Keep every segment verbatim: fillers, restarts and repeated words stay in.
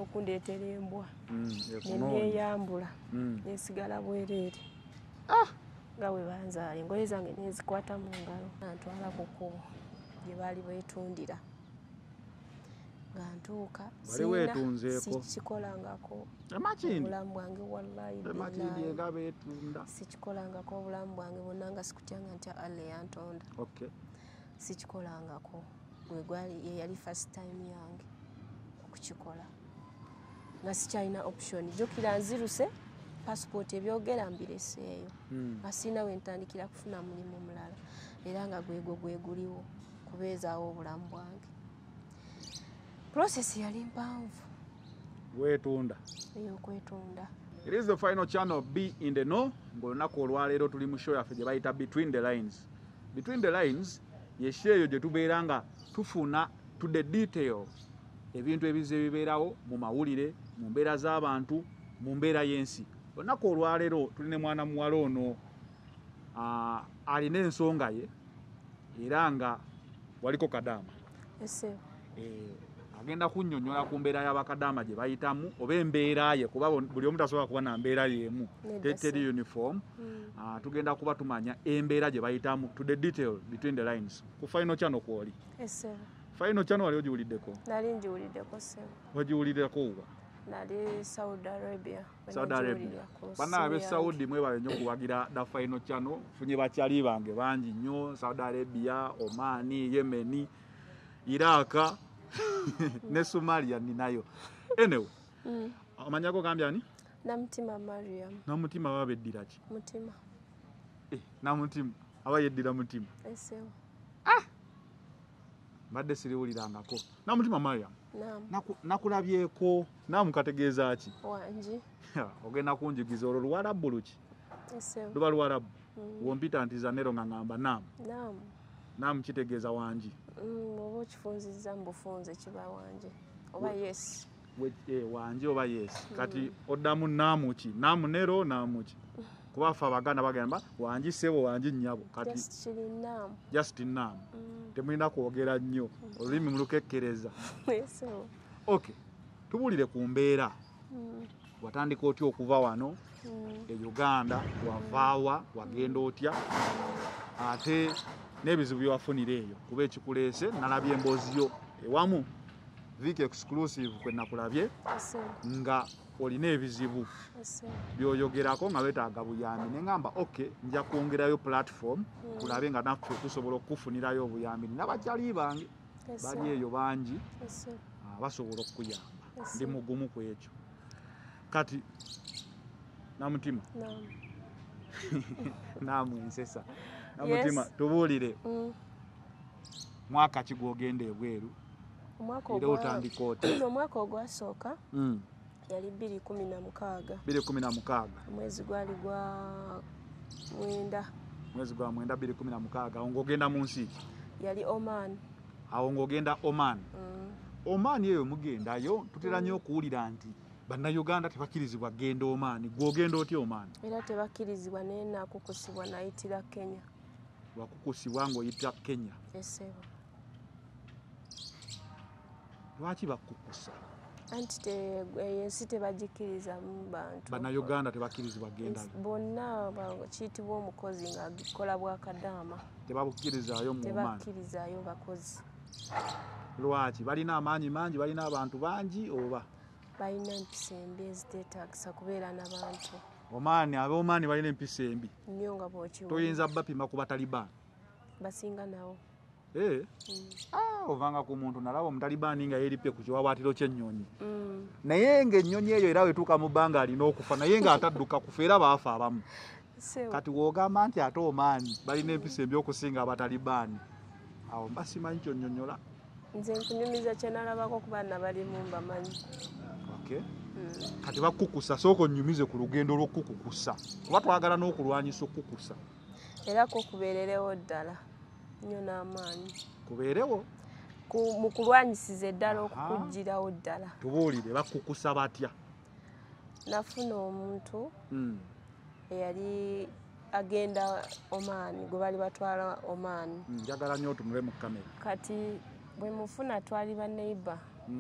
okundeetera embwa mm, neneeyambula mm. nesigala bwereere ah. nga bwe banzaala engoye zange nezikwata mu ngalo ntwala ku kkubo gye baali beetundira nga ntuuka sikikolangako obulamu bwange wallahi sikikolangako obulamu bwange bwonna nga sikutyanga ntya Allah yantonda sikikolangako gwe gwali yali first time yange okukikola nga sikyalina option jjukira nziruse passport ebyogera mbireseeyo nga sirina wentandikira kufuna mulimu mulala era nga gwegwo gweguliwo kubeezaawo obulamu bwange. Process yali mpanvu. Wetunda. Eyokwetunda. It is the final channel B in the know. Ngolunaku olwaleero tuli mu show yaffe gye bayita Between the Lines. Between the Lines yesheeyo gye tubeera nga tufuna to the detail ebintu ebize bibeerawo mu mawulire, mu mbeera z'abantu, mu mbeera y'ensi. Olunaku olwaleero tuli ne mwana muwala ono uh, alina ensonga ye era nga waliko Kadaama. Ese. Eh, agenda kunnyonnyola ku mbeera y'Abakadaama gye bayitamu oba embeera ye kuba buli omu tasobola kuba na mbeera y'emu teri uniform. Mm. Uh, tugenda kuba tumanya embeera gye bayitamu to the detail between the lines. Ku final channel kwoli. Ese. Final channel wali ogiwuliddeko? Nali ngiwuliddeko se. Wagiwuliddeko wa? Nali Saudi Arabia. Saudi Arabia. Bana abe Saudi mwebale nnyo kuwagira da final channel funye bakyali bange bangi nnyo Saudi Arabia, Oman, Yemen, Iraq ne Somalia ninayo. Anyway. Mm. Amanyako kambyani? Namutima Mariam. Namutima babeddira ki? Mutima. Eh, namutima abayeddira mutima. Esewo. Ah. Mbadde siriwulirangako. Namutima Mariam. Naam. Naku, nakulabyeko namukategeeza ki? Wanji. Ogenda kunjigiza olwo Luwarabu luki? Esewo. Luba Luwarabu. Mm. Wompita nti zanero nga ngamba naam. Naam. Naam kitegeeza wanji. Mm, oba kifunziza mbufunze kiba wanji. Oba yes. We, eh, wanji oba yes. Mm. Kati oddamu naamu ki? Naamu nero naamu ki? Kuba ffe Abaganda bagamba wanji sebo wanji nnyabo. Kati just naam. Just naam. Mm. Temulina kwogera nnyo. Mm. Olulimi mulukekkereza. Esewo. Okay. Tubulire ku mbeera. Mm. Watandika otya okuva wano mm. e Uganda wavaawa wagenda otya ate n'ebizibu byewafunira eyo kuba ekikuleese nalabye emboozi yo ewamu Vic exclusive kwe nakulabye nga olina ebizibu byoyogerako nga weetaaga buyambi ne ngamba okay nja kwongerayo platform mm. kulabe nga naffe tusobola okufunirayo obuyambi n'abakyali bange bali eyo bangi basobola okuyamba ndi mugumu ku ekyo. Kati namutima naam namu nsesa namutima yes. Tubuulire mm. mwaka ki gwogenda ebweru omwaka ogwo otandikote omwaka ogwasooka mm. yali bbiri kumi na mukaaga bbiri kumi na mukaaga mwezi gwali gwa mwenda mwezi gwa mwenda bbiri kumi na mukaaga awo ng'ogenda mu nsi ki? Yali Oman. Awo ng'ogenda Oman. mm. Oman eyo mugendayo tutera nnyo mm. okuwulira nti Bannayuganda tebakkirizibwa genda Oman. Gw'ogenda otya Oman? Era tebakkirizibwa naye nakukusibwa nayitira Kenya. Wakukusibwa ng'oyita Kenya? Esebo. Lwaki bakukusa? Anti ensi tebagikkiriza mu bantu. Bannayuganda tebakkirizibwa genda? Bonna kiyitibwa omukozi ng'agikola bwa Kadaama. Tebabukkirizaayo mu Oman? Tebakkirizaayo bakozi. Lwaki? Balina amaanyi mangi, balina abantu bangi oba? Balina empisa embi eziteetaagisa kubeera n'abantu. Oman, ab'Oman balina empisa embi? Nnyo nga bw'okiwulira. Toyinza bapima ku Bataliban? Basinga nawo. Eh? Mm. Ah, ovanga ku muntu nalaba Omutalibani nga yeerippe ku kiwawaatiro ky'ennyonyi. Mm. Naye ng'ennyonyi eyo era wetuuka mu bbanga alina okufa naye ng'atadduka kufa era baafa abamu. Kati w'ogamba nti ate Oman balina empisa embi okusinga Abatalibani. Awo mba simanyi kyonnyonnyola. Nze nkunyumiza kye nalabako ku baana balimu mbamanyi. Okay. Mm. Kati bakukusa sooka onnyumize ku lugendo lw'okukukusa kuba twagala n'okulwanyisa okukukusa. Era ko kubeererewo ddala nnyo n'amaanyi. Kubeerewo? Mu kulwanyisiza eddala okukuggyirawo ddala. Tubuulire bakukusa batya? Nafuna omuntu mm. eyali agenda Oman gwe bali batwala Oman. Njagala nnyo otunule mu kamera. Kati bwe mufuna twali ba neighbor. Mm.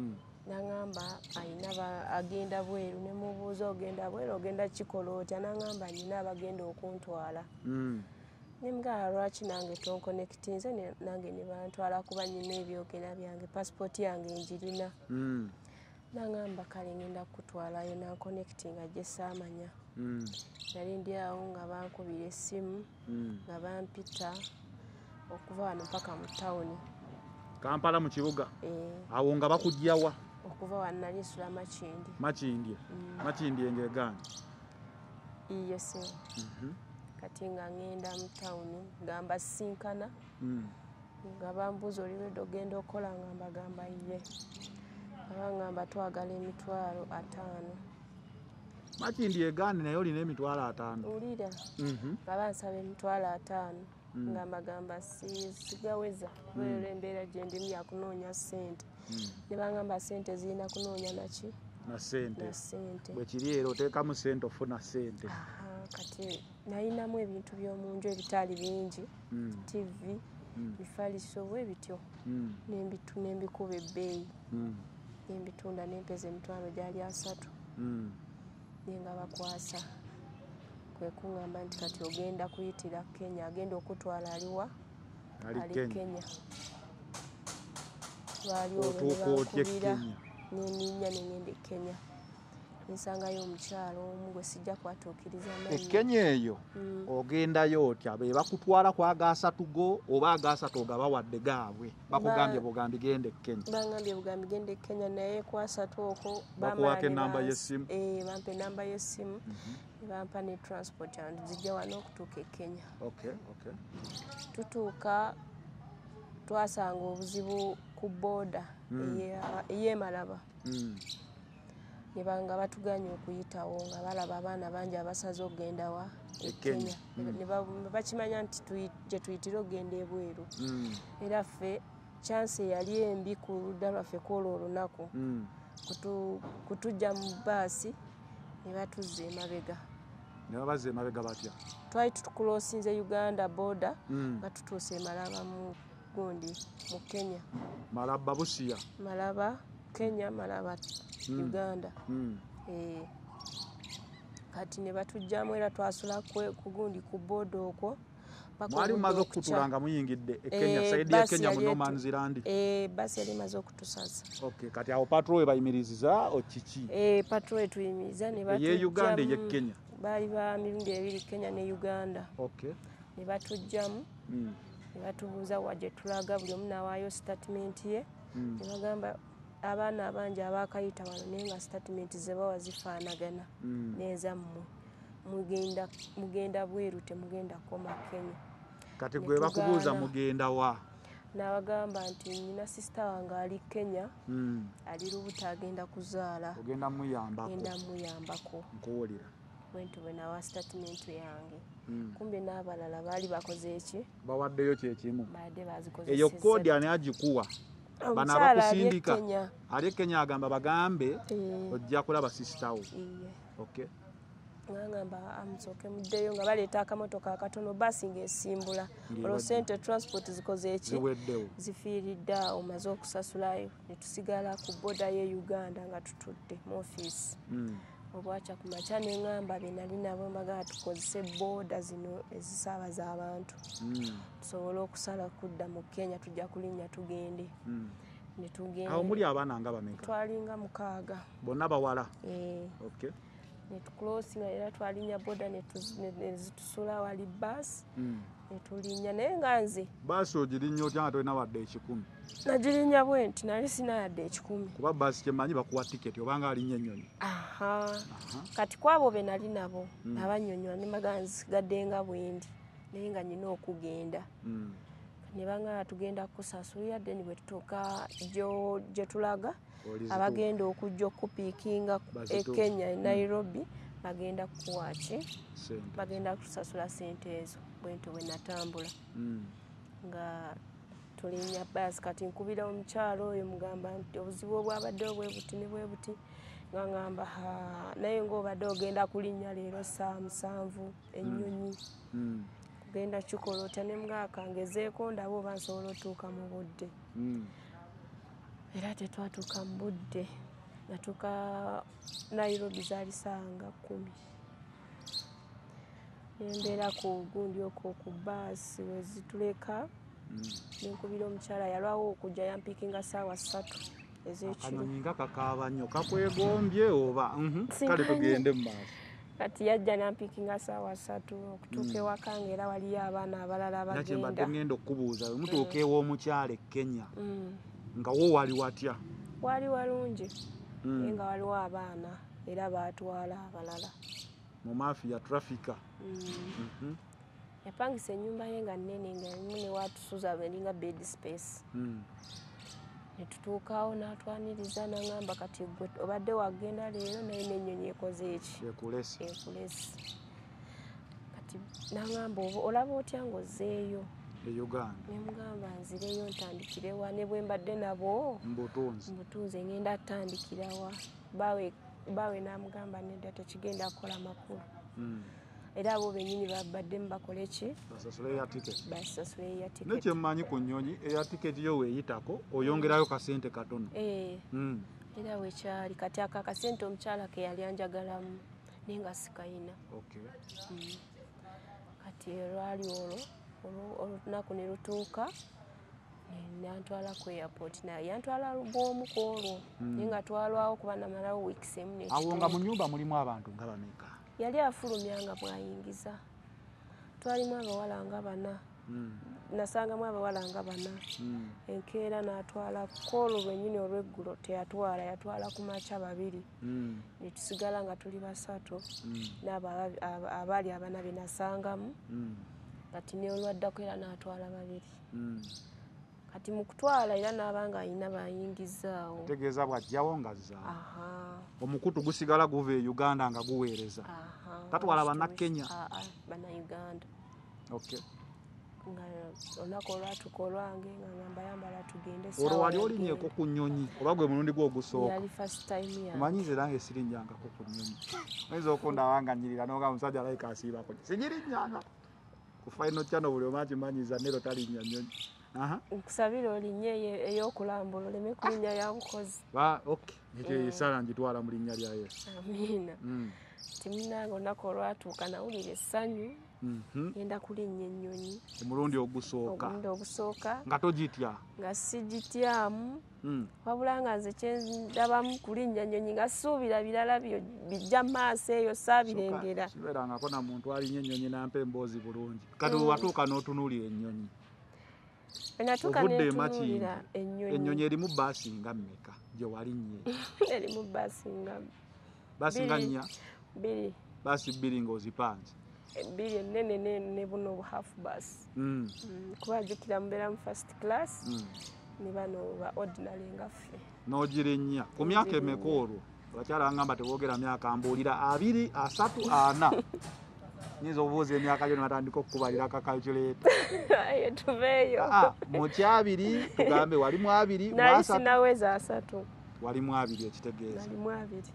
Naŋŋamba ayina agenda bweru ne mubuuza ogenda bweru ogenda kikola otya naŋŋamba nina abagenda okuntwala. Ne mugamba lwaki nange tonkonekitinze nange ne bantwala kuba nina ebyogera byange passport yange njirina. Naŋŋamba kale ngenda kukutwalayo nankonekitinga gye saamanya. Nali ndi awo nga bankubira essimu nga bampita okuva wano paka mu tawuni. Kampala mu kibuga? Awo nga bakugyawa? Okuva wano nali nsula Makindye. Makindye? Makindye ng'egaana? Iye se. Kati nga ngenda mu tawuni nga mbasinkana nga bambuuza oli wedde ogenda okukola nga mbagamba iye. Abangamba twagala emitwalo ataano. Makindye egaana naye olina emitwalo ataano? Wulira nga bansaba emitwalo ataano nga mbagamba sigaweza kubera embeera gye ndimu yakunoonya ssente. Ne bangamba ssente zirina kunoonya naki? Na ssente. Na ssente. Bwe kiri era oteekamu ssente ofuna ssente. Kati nalinamu ebintu by'omu nju ebitaali bingi, tivi, mifaliso bwe bityo n'embikuba ebbeeyi. Nembitunda nempeza emitwalo gyali asatu. Naye nga bakwasa. Kwe kuŋŋamba nti kati ogenda kuyitira Kenya, agenda okutwala aliwa? Ali Kenya. Lwali olwo ne bankubira n'eninnya ne ngenda e Kenya. Nsangayo omukyalo omu gwe sijja kwatuukiriza mannya. E Kenya eyo ogendayo otya? Be bakutwala ku agaasatu go oba agaasatu ogabawadde gaabwe? Bakugambye bugambi genda e Kenya? Bangambye bugambi genda e Kenya naye ku asatu okwo bakuwaako ennamba y'essimu? Eh, bampa ennamba y'essimu ne bampa ne transport yange zijja wano okutuuka e Kenya. Okay, okay. Tutuuka twasanga obuzibu ku booda ey'e Malaba. Ne banga batuganye okuyitawo nga balaba abaana bangi abasaze okugenda wa e Kenya. Ne bakimanya nti gye tuyitira okugenda ebweru. Era ffe chance yali embi ku ludda lwaffe kwolwo olunaku kutujja mu baasi ne batuzza emabega. Ne babazza emabega batya? Twali tukulosinze Uganda border nga tutuuse e Malaba mu gundi mu Kenya. Malaba Busia? Malaba Kenya, Malaba Uganda. Eh. Kati ne batujjamu era twasula ku gundi ku border okwo. Mwali mumaze okutula nga muyingidde e Kenya, saidi ya Kenya mu No Man's Land? Eh, basi yali maze okutusaza. Okay, kati awo patrol bayimiriziza okiki? Eh, patrol tuyimiriza ne batujjamu. Ye Uganda ye Kenya? Bali ba mirundi ebiri Kenya ne Uganda. Okay. Ne batujjamu. Ne batubuuza wa gye tulaga buli omu n'awaayo statement ye. Ne bagamba abaana abangi abaakayita wano naye nga statement ze bawa zifaanagana n'ezammwe. Mugenda mugenda bweru temugenda koma Kenya. Kati gwe bakubuuza mugenda wa? N'abagamba nti nina sisita wange ali Kenya, ali lubuto agenda kuzaala. Ogenda muyambako? Genda muyambako. Nkuwulira. Bwentu bwe nawa statement yange. Kumbe n'abalala baali bakoze eki? Bawaddeyo kyekimu. Badde bazikozesa. Eyo kkoodi ani agikuwa? Bano abakusindika ali e Kenya agamba bagambe ojja kulaba sisitawo. Okay. Ngamba amusooke muddeyo nga baleeta akamotoka akatono basi ng'esimbula. Olwo ssente transport zikoze eki? Zifiiridde awo maze okusasulayo ne tusigala ku boda y'e Uganda nga tutudde mu ofiisi. Obwaca ku makya ne ngamba be nali nabo mbagala tukozese booda zino ezisaabaza abantu. Tusobole okusala kudda mu Kenya tujja kulinnya tugende. Ne tugenda. Awo muli abaana nga bameka? Twalinga mukaaga. Bonna bawala? Eh. Okay. Ne tukulosinga era twalinnya boda ne zitusula wali baasi. Ne tulinnya naye nga nze. Baasi ogirinnya otya nga tolina wadde ekikumi? Nagirinnya bwe nti nali sina yadde ekikumi. Kuba baasi kyemanyi bakuwa tiketi obanga alinnya ennyonyi. Aha. Kati kwabo be nali nabo abannyonnyola ne bagamba nsigadde nga bwendi naye nga nina okugenda. Ne bangamba tugenda kusasulira then bwe tutuuka gye tulaga abagenda okujja okupiikinga e Kenya e Nairobi bagenda kuwaki bagenda kusasula ssente ezo bwento bwe natambula nga tulinnya baasi. Kati nkubira omukyalo oyo mugamba nti obuzibu obwabadde bwe buti ne bwe buti nga ngamba naye ng'obadde ogenda kulinnya leero saa musanvu ennyonyi kugenda kikola otya ne mugaka ngezeeko ndaba oba nsobola otuuka mu budde. Era tetwatuuka mu budde. natuuka Nairobi zaali sanga kumi. Nembeera ku gundi okwo ku bbaasi wezituleka nenkubira omukyala yalwawo okujja yampikinga ssaawa ssatu ez'ekiro. Akanyonyi nga kakaaba nnyo kakwegombye oba kale tugende mu maaso. Kati yajja nampikinga ssaawa ssatu okutuuka ewaka ng'era waliyo abaana abalala bagenda. Nakyembadde ngenda okubuuza mutuuka ew'omukyala e Kenya nga wo wali watya? Wali walungi naye nga waliwo abaana era baatwala abalala. Mu mafiya trafika. Yapangisa ennyumba ye nga nnene nga erimu ne waatusuza eringa bed space. Ne tutuukawo n'atwaniriza n'aŋŋamba kati gwe obadde wagenda leero naye n'ennyonyi ekoze eki? Ekulese. Ekulese. Kati n'aŋŋamba olaba otya ng'ozzeeyo? E Uganda. Ne mugamba nzireyo ntandikire wa ne bwe mbadde nabo? Mbutunzi. Mbutunzi ngenda ttandikira wa? Baawe baawe n'amugamba nedda tekigenda kukola makulu. Era abo bennyini babaddemu bakole ki? Basasule ya tiketi. Basasule ya tiketi. Nekye mmanyi ku nnyonyi eya tiketi yo weeyitako oyongerayo kasente katono. Eh. Era wekyali kati aka kasente omukyala ke yali anjagalamu naye nga sikayina. Okay. Kati olwali olwo olunaku ne lutuuka nantwala ku airport naye yantwala bw'omu ku olwo naye nga twalwawo kuba namalawo weeks emu n'ekitundu. Awo nga mu nnyumba mulimu abantu nga bameka? Yali afulumya nga bw'ayingiza. Twalimu abawala nga bana. Nasangamu abawala nga bana. Enkeera n'atwala koolo lwennyini olw'eggulo teyatwala yatwala ku makya babiri. Ne tusigala nga tuli basatu n'abo abaali abana be nasangamu. Kati ne olwaddako era n'atwala babiri. Kati mu kutwala era n'abanga alina bayingizaawo. Tegeeza bw'ajjawo nga zzaawo. Aha. Omukutu gusigala guva e Uganda nga guweereza. Tatwala bannakenya? Bannayuganda. Okay. Nga olunaku olwatuuka olwange nga ngamba yambala tugende. Olwo wali olinnyeko ku nnyonyi oba gwe mulundi gwe ogusooka? Yali first time yange. Omanyize nange sirinnyangako ku nnyonyi. Oyinza okundaba nga nnyirira n'oga omusajja alayika asiibako. Sigirinnyanga. Ku Final Channel buli omu akimanyiza Nero talinnya nnyonyi. Nkusabira olinnye ey'okulambula oleme kulinnya ya bukozi. Okay. Ekyo esaala ngitwala mu linnya lya Yesu. Amiina. Timunnange olunaku olwatuuka nawulira essanyu ngenda kulinnya ennyonyi. Omulundi ogusooka. Omulundi ogusooka. Nga togitya? Nga sigityamu. Wabula nga nze kyendabamu kulinnya ennyonyi nga ssuubira birala bijja mu maaso eyo saabirengera. Sibeerangako na muntu alinnye ennyonyi nampa emboozi bulungi. Kati watuuka n'otunuulira ennyonyi. Natuuka n'etunuulira ennyonyi. Ennyonyi erimu bbaasi nga mmeka gye walinnye? Erimu bbaasi nga bbaasi nga nnya? Bbiri. Bbaasi bbiri ng'ozipanze? Ebbiri ennene ne buno hafu bbaasi. Kuba jjukira mubeera mu first class ne bano ba ordinary nga ffe. N'ogira ennya. Ku myaka emeka olwo? Abakyala bangamba tewoogera myaka mbuulira abiri asatu ana. Nyinza obuuza emyaka gyo ne batandika okukubalira kakalculeta. Aye tuveeyo. Mu kyabiri tugambe walimu abiri. Nali sinaweza asatu. Walimu abiri ekitegeeza? Walimu abiri.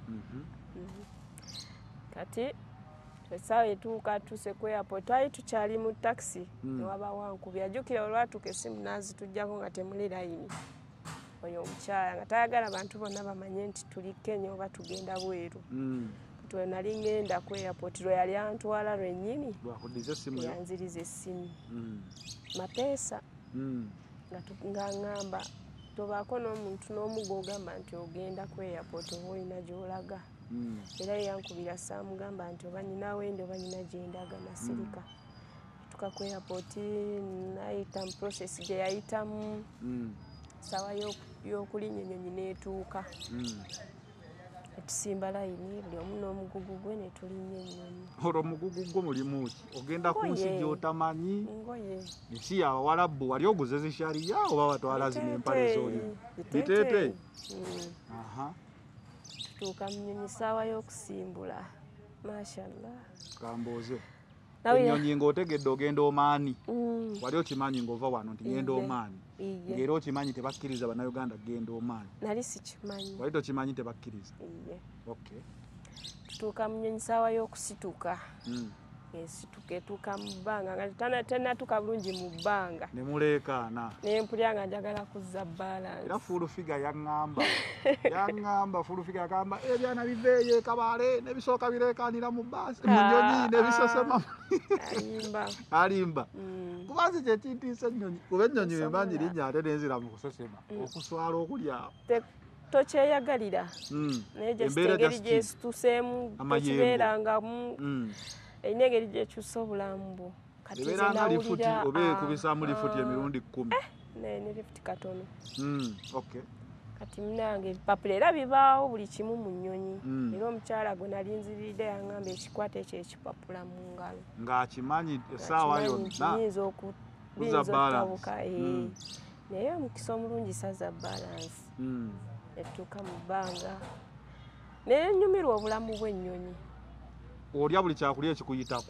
Kati essaawa etuuka tuuse ku airport twali tukyali mu taxi ne waba wankubi ajjukira olwatuuka essimu naazituggyako nga temuli layini. Oyo omukyala nga tayagala bantu bonna bamanye nti tuli Kenya oba tugenda bweru. Twe nali ngenda ku airport lwe yali antwala lwennyini yanziriza essimu mapeesa nga ŋŋamba tobaako n'omuntu n'omu gw'ogamba nti ogenda ku airport oba olina gy'olaga. Era yankubira saamugamba nti oba nyina wende oba nyina gyendaga nasirika. Tuka ku airport nayita mu process gye yayitamu ssaawa y'okulinnya ennyonyi n'etuuka. Tusimba layini buli omu n'omugugu gwe ne tulinnya ennyonyi. Olwo omugugu gwo mulimu ki? Ogenda ku nsi gy'otamanyi? Ngoye. Ensi y'Abawarabu wali oguze zishaliya oba watwala zino empale z'olimu? Biteeteeyi. Tutuuka mu nnyonyi ssaawa y'okusimbula. Mashallah. Kambooze. Ennyonyi ng'otegedde ogenda Omaani. Wali okimanyi ng'ova wano nti ngenda Omaani. Ng'era okimanyi tebakkiriza bannayuganda kugenda Omaani. Nali sikimanyi. Wali tokimanyi tebakkiriza? Iye. Okay. Tutuuka mu nnyonyi ssaawa y'okusituka. ensituka etuuka mu bbanga nga tana tennatuuka bulungi mu bbanga ne muleekaana ne mpulya nga njagala kuzza balance. era fulufiga yaŋŋamba yaŋŋamba fulufiga yagamba ebyana biveeyo ekabaale ne bisooka bireekaanira mu bbaasi mu nnyonyi ne bisesema alimba alimba kubanze kyekintiisa ennyonyi kuba ennyonyi bembanyi linnya ate nenzira mu kusesema okuswala okulyawo tokyeyagalira naye gyesitengeri gyesituseemu tekibeerangamu erina engeri gyekyusa obulamu bwo kati ebeeranga lifuti oba ekubisaamu lifuti emirundi kkumi naye ne lifuti katono okay kati munange ebipapula era bibaawo buli kimu mu nnyonyi era omukyala gwe nalinziridde yaŋŋamba ekikwata ekyo ekipapula mu ngalo ng'akimanyi essaawa yonna kiyinza okutabuka naye omukisa omulungi saza balansi etuuka mu bbanga naye nnyumirwa obulamu bw'ennyonyi. Olya buli kyakulya ekikuyitako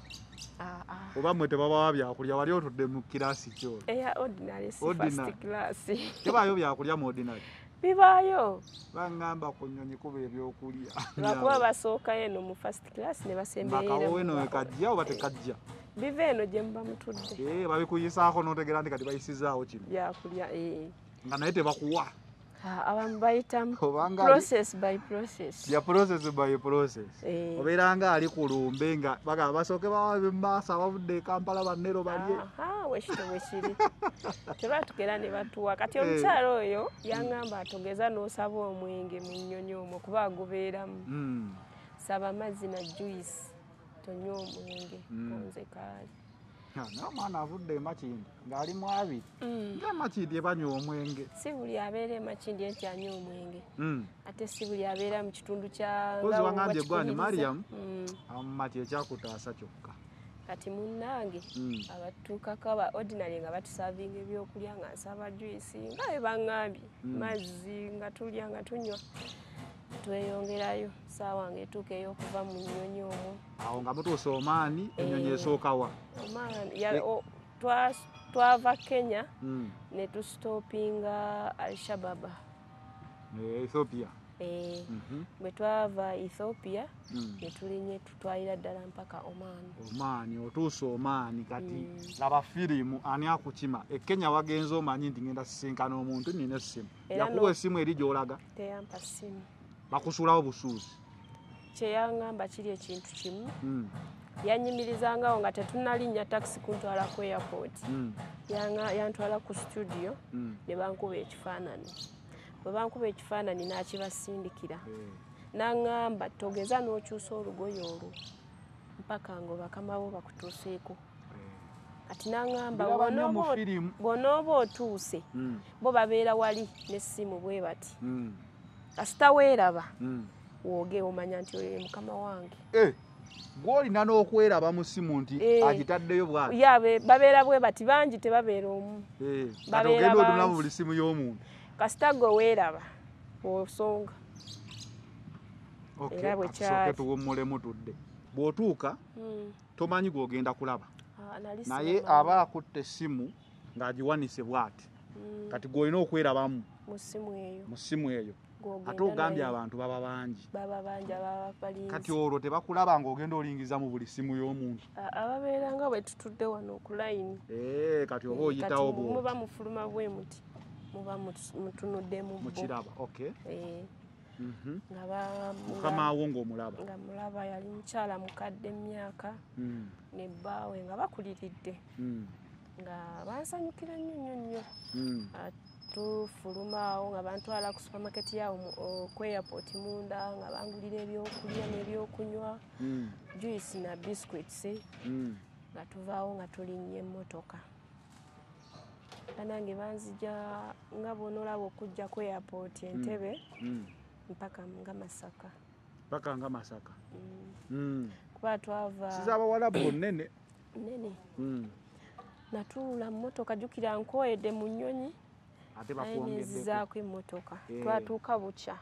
oba mmwe tebabawa byakulya wali otudde mu kiraasi kyo eya ordinary si first class tebaayo byakulya mu ordinary bibaayo baŋŋamba ku nnyonyi kuba ebyokulya lwakuba basookayo eno mu first class ne basemberera makawo eno ekajja oba tekajja biva eno gye muba mutudde babikuyisaako n'otegeera nti kati bayisizaawo kino byakulya nga naye tebakuwa abamu bayitamu process by process ya process by process obeera nga ali ku lumbe nga bagamba basooke bawabe mu maaso abavudde e Kampala bannero balye wekito bwe kiri tebatugera ne batuwa kati omukyala oyo yaŋŋamba atogeza n'osaba omwenge mu nnyonyi omwo kuba agubeeramu saba amazzi na juice tonywa omwenge konze kaali naye omwana avudde emakindi ng'ali mu abiri ng'emakindi ebanywa omwenge si buli abeera emakindi enti anywa omwenge ate si buli abeera mu kitundu kya kozi wangambye gwani Mariam amumati ekyakutaasa kyokka kati munnange abatuukako aba ordinary nga batusavinga ebyokulya nga nsaba juice nga bwe baŋŋambye mazzi nga tulya nga tunywa tweyongerayo saawa ng'etuuka ey'okuva mu nnyonyi omwo awo nga mutuusa omaani ennyonyi esookawa twava Kenya ne tusitoopinga Al-Shababa Ethiopia bwe twava Ethiopia ne tulinye tutwalira ddala mpaka Oman Oman otuusa Oman kati laba firimu ani akukima e Kenya wagenze omanyi nti ngenda sisinkana omuntu nina essimu yakuwa essimu eri gy'olaga teyampa ssimu bakusulawo busuuzi kyeyaŋŋamba kiri ekintu kimu yanyimirizangawo nga tetunnalinnya takisi kuntwala ku airport yantwala ku studio ne bankuba ekifaananyi bwe bankuba ekifaananyi n'akibasindikira n'aŋŋamba togeza n'okyusa olugoye olwo mpaka ngo bakama bo bakutuuseeko kati n'aŋŋamba bw'onooba otuuse bo babeera wali n'essimu bwe bati kasita weeraba wooge omanya nti oyo mukama wange gw'olina n'okweraba mu ssimu nti agitaddeyo bwati yabe babeera bwe bati bangi tebabeera omu kati ogenda oduna mu buli ssimu y'omuntu kasita gwe weeraba osonga era bwe kyali tuwummulemu tudde bw'otuuka tomanyi gw'ogenda kulaba naye aba akutte essimu ng'agiwanise bwati kati gw'olina okwerabamu mu ssimu eyo ate ogambye abantu baba bangi kati olwo tebakulaba ng'ogenda olingiza mu buli ssimu y'omuntu ababeera nga bwe tutudde wano ku layini kati oba oyitawo bwoti muba mufuluma bwe muti muba mutunuddemu mukiraba mukama wo ng'omulaba nga mulaba yali mukyala mukadde emyaka ne bbaawe nga bakuliridde nga bansanyukira nnyo nnyo nnyo tufuluma awo nga bantwala ku supermarket yawo ku airport munda nga bangulira ebyokulya n'ebyokunywa juice na biscuits nga tuvaawo nga tulinnya emmotoka nange banzija nga bw'onoolaba okujja ku airport Entebbe mpaka nga Masaka mpaka nga Masaka kuba twava sizabawalabu nnene nnene natuula mu mmotoka jjukira nkoyedde mu nnyonyi nezizaako emmotoka twatuuka bukya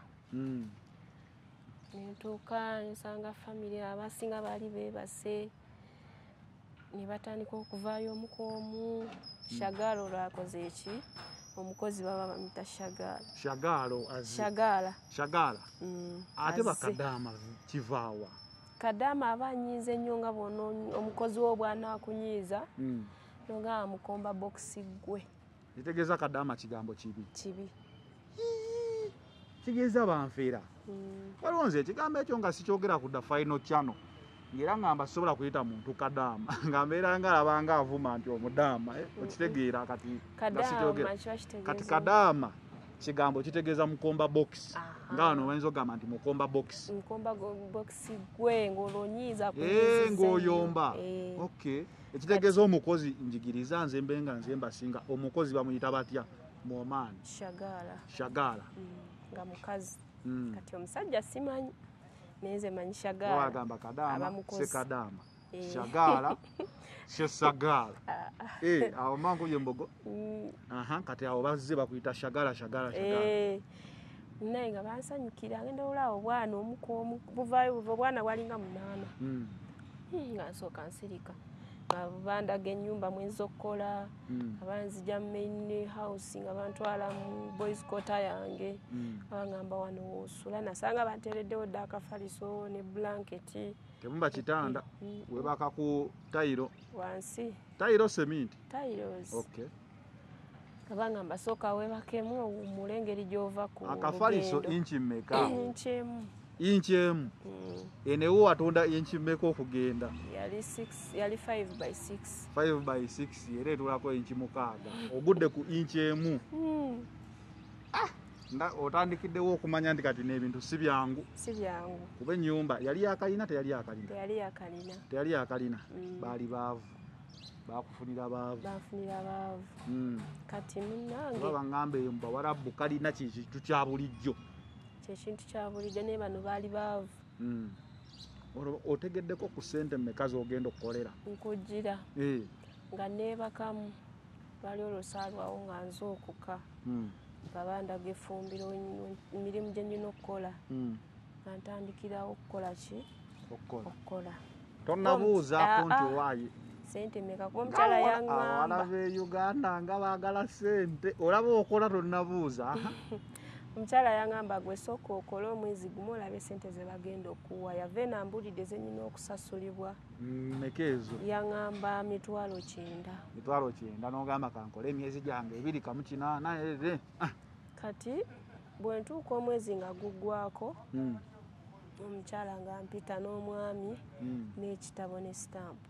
nentuuka nsanga famire abasinga baali beebase ne batandika okuvaayo omu ku omu Shagaalo lwakoze eki omukozi baba bamita Shagaala Shagaalo Shagaala Shagaala ate bakadaama kivaawa Kadaama aba anyiize nnyo nga bw'ono omukozi wo bw'anaakunyiiza nonga amukomba bokisi gwe. Kitegeeza Kadaama kigambo kibi. Kibi. Kitegeeza banfeera. Waliwo nze ekigambo ekyo nga sikyogera ku The Final Channel. Ngera ngamba sobola kuyita muntu Kadaama nga mbeera nga alabanga avuma nti omudaama okitegeera kati kati Kadaama kigambo kitegeeza mukomba box nga wano bayinza ogamba nti mukomba box mukomba box gwe ng'olonyiiza eh ng'oyomba okay ekitegeeza omukozi njigiriza nze mbe nga nze mbasinga omukozi bamuyita batya mu Oman shagala shagala nga mukazi kati omusajja simanyi neze manyi shagala wagamba Kadaama se Kadaama shagala she sagala eh awo mangu yembogo aha kati awo bazze bakuyita shagala shagala shagala eh naye nga bansanyukira ngenda olawo bwana omuko buvayo buva bwana walinga munana nga nsooka nsirika nga bandaga ennyumba mwenza okukola abanzija mu main house nga bantwala mu boys quarter yange abangamba wano osula nasanga bantereddewo dda akafaliso ne blanketi temumba kitanda webaka ku tayiro wansi tayiro cement tayiros okay abangamba soka webakemu mulengeri gyova ku akafaliso inchi mmeka inchi emu inchi emu enewo atunda inchi mmeka okugenda yali six yali five by six five by six yere tulako inchi mukaaga ogudde ku inchi emu ah nda otandikiddewo okumanya ndi kati n'ebintu si byangu si byangu kuba ennyumba yali yakalina teyali yakalina teyali yakalina teyali yakalina baali baavu bakufunira baavu bafunira baavu kati munnange baba ngambe mba warabu kalina kintu kya bulijjo kintu kya bulijjo ne bano baali baavu otegeddeko ku ssente mmeka z'ogenda okukolera nkujjira nga neebakamu bali olusalwawo nga nze okuka nga bandaga effumbiro emirimu gye nnina okukola nga ntandikirawo okukola ki okukola tonnabuuzaako nti owaayi sente meka kuba omukyala yaŋŋamba abalabe e Uganda nga baagala ssente olaba okola tonnabuuza omukyala yaŋŋamba gwe sooka okole omwezi gumu olabe sente ze bagenda okuwa yava enambulidde ze nnina okusasulibwa meka ezo yaŋŋamba mitwalo kyenda mitwalo kyenda n'ogamba kankole emyezi gyange ebiri kamu kinaana ere kati bwe ntuuka omwezi nga guggwako omukyala nga mpita n'omwami n'ekitabo ne sitampu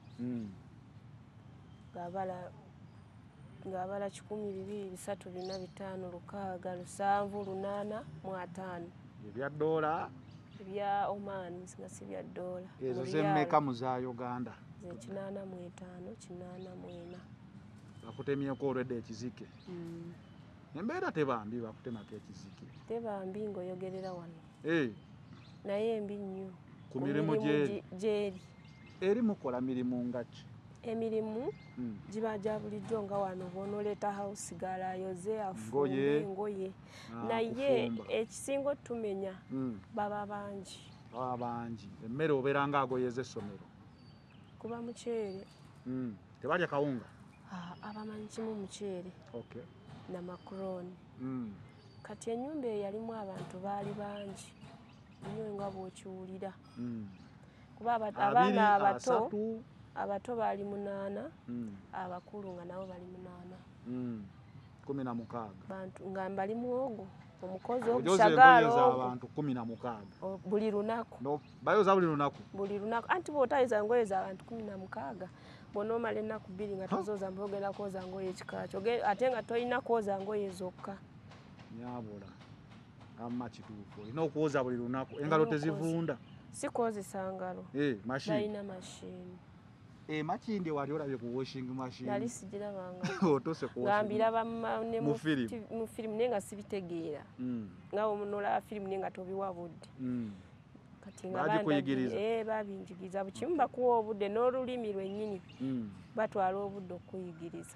ng'abala kikumi bibiri bisatu bina bitaano lukaaga lusanvu lunaana mu ataano ebya ddoola ebya Oman nga si bya ddoola ezo zemmeka mu za Uganda ze kinaana mu etaano kinaana mu ena bakutemyeko olwedde ekizike embeera tebambi bakutemako ekizike tebambi ng'oyogerera wano naye embi nnyo ku mirimu gyeri eri mukola mirimu nga ki emirimu giba gya bulijjo nga wano bw'onooleeta house galayoze afumbe engoye naye ekisinga otumenya baba bangi baba bangi emmere obeera nga agoyeza essomero kuba muceere tebalya kawunga abamanyi kimu muceere na macaroni kati ennyumba eyo yalimu abantu baali bangi nnyo nga bw'okiwulira kuba abaana abato abato baali munaana abakulu nga nabo bali munaana kumi na mukaaga bantu nga mbali muwogo omukozi okusagaala abantu kumi na mukaaga buli lunaku bayoza buli lunaku buli lunaku anti bw'otayoza ngoye za abantu kumi na mukaaga bw'onoomala ennaku bbiri nga tozooza mba ogenda kwoza ngoye ekikakyo ate nga tolina kwoza ngoye zokka nyabula amma kituufu olina okwoza buli lunaku engalo tezivunda si kwozesa ngalo balina mashini makindi wali olabye ku washing machine nali sigirabanga otose ku ngambiraba mu firimu naye nga sibitegeera nga omunolaba firimu naye nga tobiwa budde kati nga babinjigiriza bukimu bakuwa obudde n'olulimi lwennyini batwala obudde okuyigiriza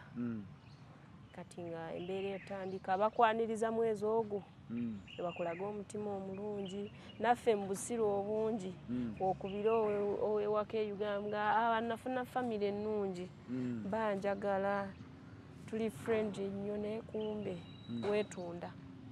kati nga embeera etandika bakwaniriza mwezi ogwo bakulaga omutima omulungi naffe mu busiro obungi okubira owewaka e Uganda nga nafuna famire ennungi banjagala tuli friendly nnyo naye kumbe weetunda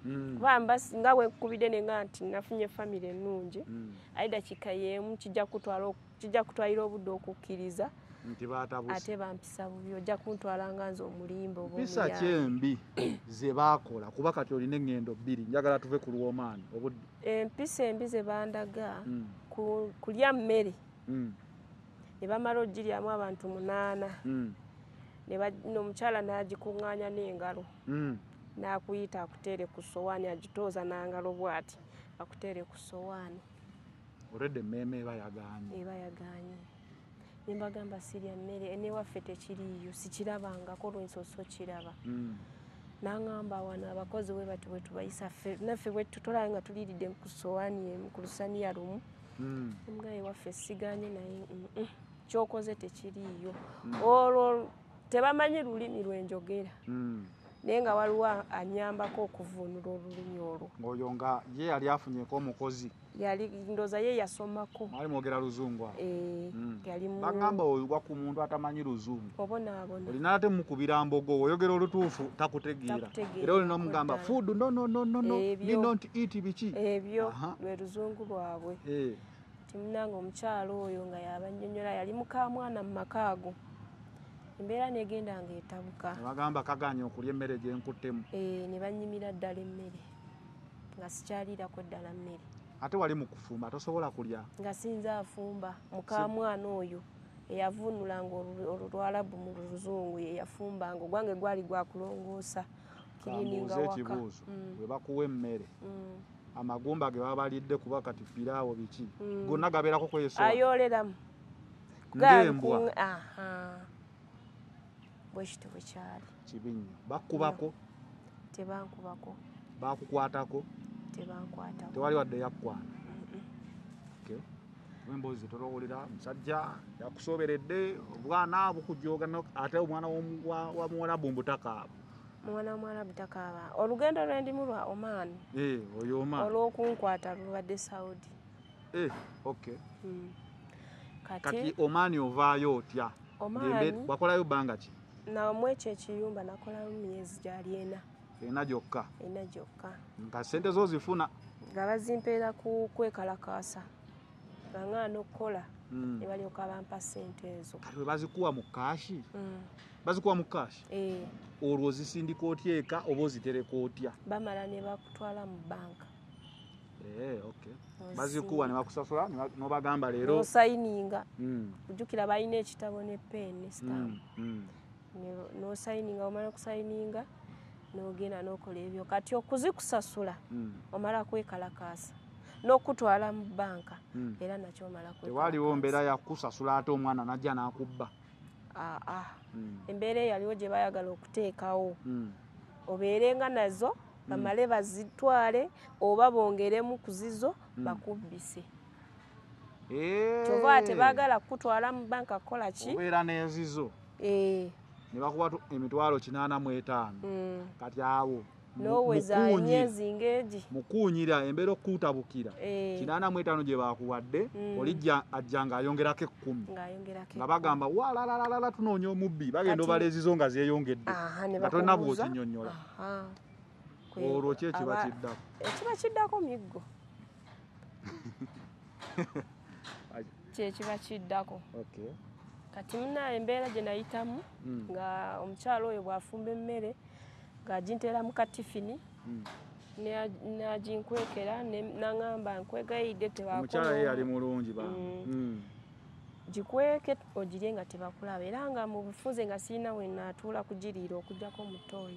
kubamba nga bwe nkubidde nenga nti nafunye famire ennungi aida kika yemu kijja kutwala kijja kutwalira obudde okukkiriza nti baatabusa ate bampisa bubi ojja kuntwala nga nze omulimba oba mpisa kyembi ze baakola kuba kati olina engendo bbiri njagala tuve ku lwomaani obudde empisa embi ze bandaga kulya mmere ne bamala ogiryamu abantu munaana n'omukyala n'agikuŋŋaanya n'engalo n'akuyita akuteere ku sowaani agitooza n'angalo bw'ati akuteere ku sowaani olwedde emmeeme eba yagaanye eba yagaanye nembagamba sirya mmere newaffe tekiriiyo sikirabangako lwensoso kiraba naŋŋamba wano abakozi bwe bati bwe tubayisa naffe bwe tutolaba nga tuliiridde ku sowaani emu ku lusaniya lumu nga ewaffe sigaanye naye kyokoze tekiriiyo olwo tebamanyi lulimi lwenjogera naye nga waliwo anyambako okuvuunula olulimi olwo ng'oyo nga ye yali afunyeko omukozi yali ndooza ye yasomako mwali mwogera luzungu yali bagamba oyugwa ku muntu atamanyi luzungu obonaabona olina ate mukubira mbogo oyogera olutuufu takutegeera era olina omugamba food no no no no no me not eat biki ebyo lwe luzungu lwabwe timunanga omukyalo oyo nga yabannyonnyola yali mukamwana mu maka ago embeera negenda ng'etabuka bagamba kaganye okulya emmere gyenkuttemu ne bannyimira ddala emmere nga sikyaliirako ddala mmere ate wali mu kufumba tosobola kulya nga sinza afumba mukamwana oyo eyavuunulanga olwalabu mu luzungu ye yafumbanga ogwange gwali gwakulongoosa kirininga waka ekibuuzo bwe bakuwa emmere amagumba ge baba balidde kuba kati piraawo biki gonna gabeerako kwesoa ayooleramu ng'embwa bwekito bwe kyali kibi nnyo bakkubako tebankubako bakukwatako tebankwatako tewali wadde yakkwana emboozi zetolowulira musajja yakusoberedde obwana bukujooga ate omwana wa muwala bumbutakaaba mwana w'omwala butakaaba olugendo lwendimu lwa Oman oyo Oman olw'okunkwata lubadde Saudi kati Oman ovaayo otya wakolayo bbanga ki namu ekyo ekiyumba nakolamu myezi gyali ena ena gyokka ena gyokka nga ssente zo zifuna nga bazimpeera ku kwekalakaasa nga ŋŋaana okukola ne balyoka bampa ssente ezo kati bwe bazikuwa mu kaashi bazikuwa mu kaashi olwo ozisindika otya eka oba ozitereka otya bamala ne bakutwala mu banka bazikuwa ne bakusasula n'obagamba leero nosayininga kujjukira balina ekitabo ne peeni stamp nosayininga omala okusayininga n'ogenda n'okola ebyo kati okuzikusasula omala kwekalakaasa n'okutwala mu banka era nakyo omala kwekalakaasa tewaliwo mbeera yakusasula ate omwana najja n'akubba aa embeera eyaliwo gye bayagala okuteekawo obeerenga nazo bamale bazitwale oba bongeremu ku zizo bakubbise kyova tebaagala kukutwala mu banka kukola ki obeera n'ezizo ne bakuba emitwalo kinaana mu etaano kati awo n'oweza emyezi ng'egi mukuunyira embeera okukutabukira kinaana mu etaano gye bakuwadde olijja ajja ng'ayongerako ekkumi nga bagamba walalalala tunoonya omubbi bagenda obala ezizo nga zeeyongedde nga tolina bw'okinnyonnyola olwo ki ekiba kiddako ekiba kiddako miggo kyekiba kiddako kati muna embeera gye nayitamu nga omukyalo oyo bw'afumba emmere ng'aginteera mu katifini n'aginkwekera n'aŋŋamba nkwegayidde tebakola omukyala ye yali mulungi ba gikweke ogirye nga tebakulaba era nga mu bufunze nga sirina we naatuula kugiriira okugyako mu ttooyi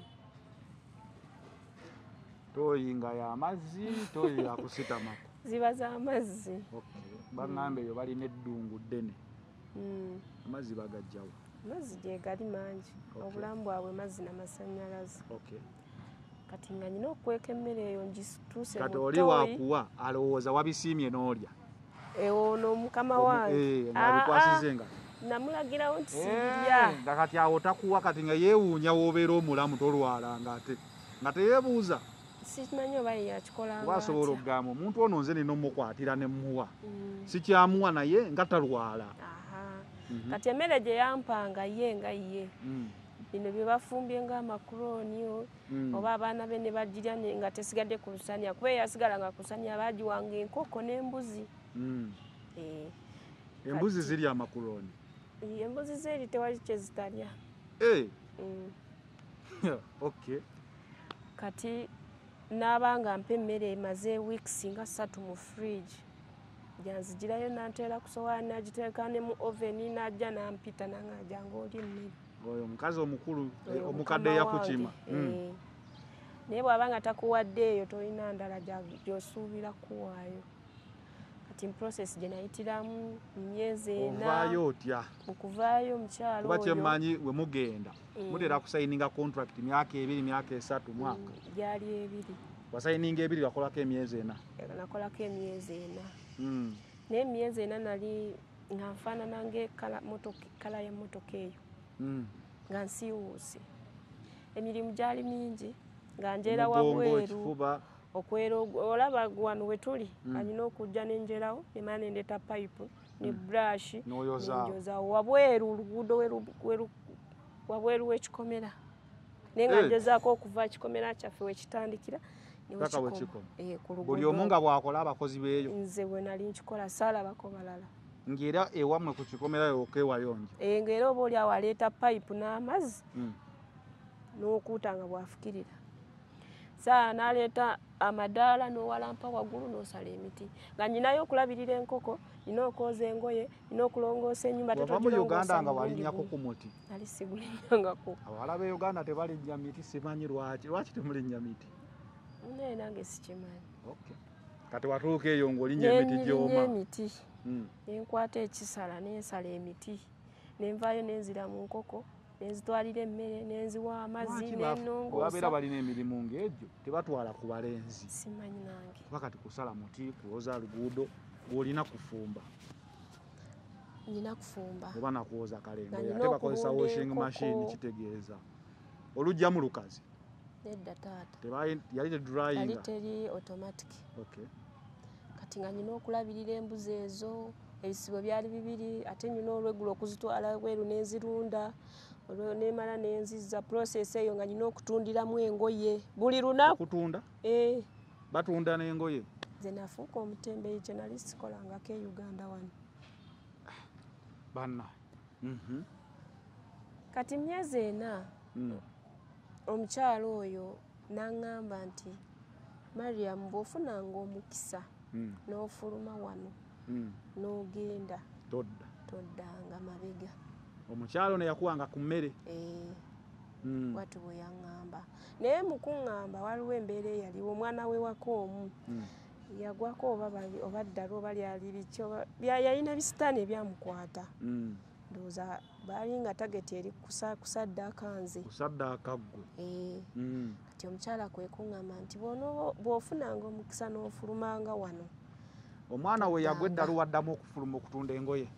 ttooyi nga y'amazzi ttooyi yakusitamako ziba z'amazzi baŋŋamba eyo balina eddungu ddene amazzi bagajjawo amazzi gye gali mangi obulamu bwabwe mazzi n'amasannyalaze kati nga nyina okukweka emmere eyo ngituuse kati oli waakuwa alowooza wabisiimye n'olya ono mukama wange abikwasize nga namulagirawo nti sibirya nga kati awo takuwa kati nga yeewuunya woobeera omulamu tolwala nga teyeebuuza simanyi oba yakikola nga asobola okugamba omuntu ono nze nina omukwatira ne mmuwa sikyamuwa naye nga talwala kati emmere gye yampanga ye nga ye bino bye bafumbye ng'amakuroni oba abaana be ne bagirya nga tesigadde ku lusaniya kuba eyasigalanga ku lusaniya baagiwanga enkoko n'embuzi. Embuzi zirya amakuroni? Embuzi zeri tewali kye zitalya. Okay. Kati n'abanga mpa emmere emaze weeks nga ssatu mu fridge janzigirayo nanteera ku sowaani nagiteeka ne mu oven najja nampita nang'ajja ng'oli emmere. Oyo omukazi omukulu omukadde yakukima. Naye bw'aba nga takuwadde eyo tolina ndala gy'osuubira kuwaayo. Kati process gye nayitiramu myezi ena. Ovaayo otya? Okuvaayo omukyalo oyo. Kuba kyemmanyi we mugenda mutera kusayininga contract myaka ebiri myaka esatu mwaka. Gyali ebiri. Wasayininga ebiri wakolako emyezi ena? Nakolako emyezi ena. Naye emyezi ena nali nga nfaanana ng'ekala y'emmotoka eyo. Nga nsiiwuuse. Emirimu gyali mingi nga njeera wabweru. Okwera olaba wano we tuli alina okujja n'enjerawo nemala nendeeta payipu ne brush n'enjoza wabweru oluguudo wabweru w'ekikomera naye nga ngezaako okuva kikomera kyaffe wekitandikira buli omu nga bwakola abakozi beeyo. Nze bwe nali nkikola saalabako balala. Ng'era ewammwe ku kikomera yokka ewayonja. Ng'era oba oli awo aleeta payipu n'amazzi n'okuuta nga bw'afukirira. Saa n'aleeta amadaala n'owalampa waggulu n'osala emiti. Nga nyinayo okulabirira enkoko, nina okwoza engoye, nina okulongoosa ennyumba. Wava mu Uganda nga walinnyako ku muti? Nali sigulinnyangako. Abawala b'e Uganda tebalinnya miti, simanyi lwaki. Lwaki temulinnya miti? Naye nange sikimanyi. Kati watuuka eyo ng'olinnya emiti gy'oma. Emiti. Ne nkwata ekisala n'ensala emiti. Ne nvaayo n'enzira mu nkoko. Nenzitwalira emmere nenziwa amazzi n'ennongoosa. Babeera balina emirimu ng'egyo tebatwala ku balenzi. Simanyi nange. Kuba kati kusala muti kuwoza luguudo ng'olina kufumba. Nina kufumba. Oba nakwoza kalengo ate bakozesa washing machine kitegeeza. Olugjamu lukazi? Nedda taata. Yali te drying? Yali teri automatic. Okay. Kati nga nina okulabirira embuzi ezo ebisibo byali bibiri ate nina olweggulo okuzitwala bweru n'enzirunda. Olwo nemala nenzizza process eyo nga nina okutundiramu engoye buli lunaku. Kutunda? Eh. Batunda n'engoye? Nze nafuuka omutembeeyi kye nali sikolangako e Uganda wano. Banna. Kati myezi ena omukyalo oyo n'aŋŋamba nti Mariam bw'ofunanga omukisa n'ofuluma wano n'ogenda todda toddanga mabega. Omukyalo ne yakuwanga ku mmere? Bw'atyo bwe yaŋŋamba. Naye mu kuŋŋamba waliwo embeera eyaliwo omwana we wako omu yagwako oba ddala oba lyali biki yalina bisitaani ebyamukwata. Ndowooza baali nga tageti eri kusaddaaka nze. Kusaddaaka ggwe? Kati omukyala kwe kuŋŋamba nti bw'ofunanga omukisa n'ofulumanga wano. Omwana we yagwa eddalu waddamu okufuluma okutunda engoye?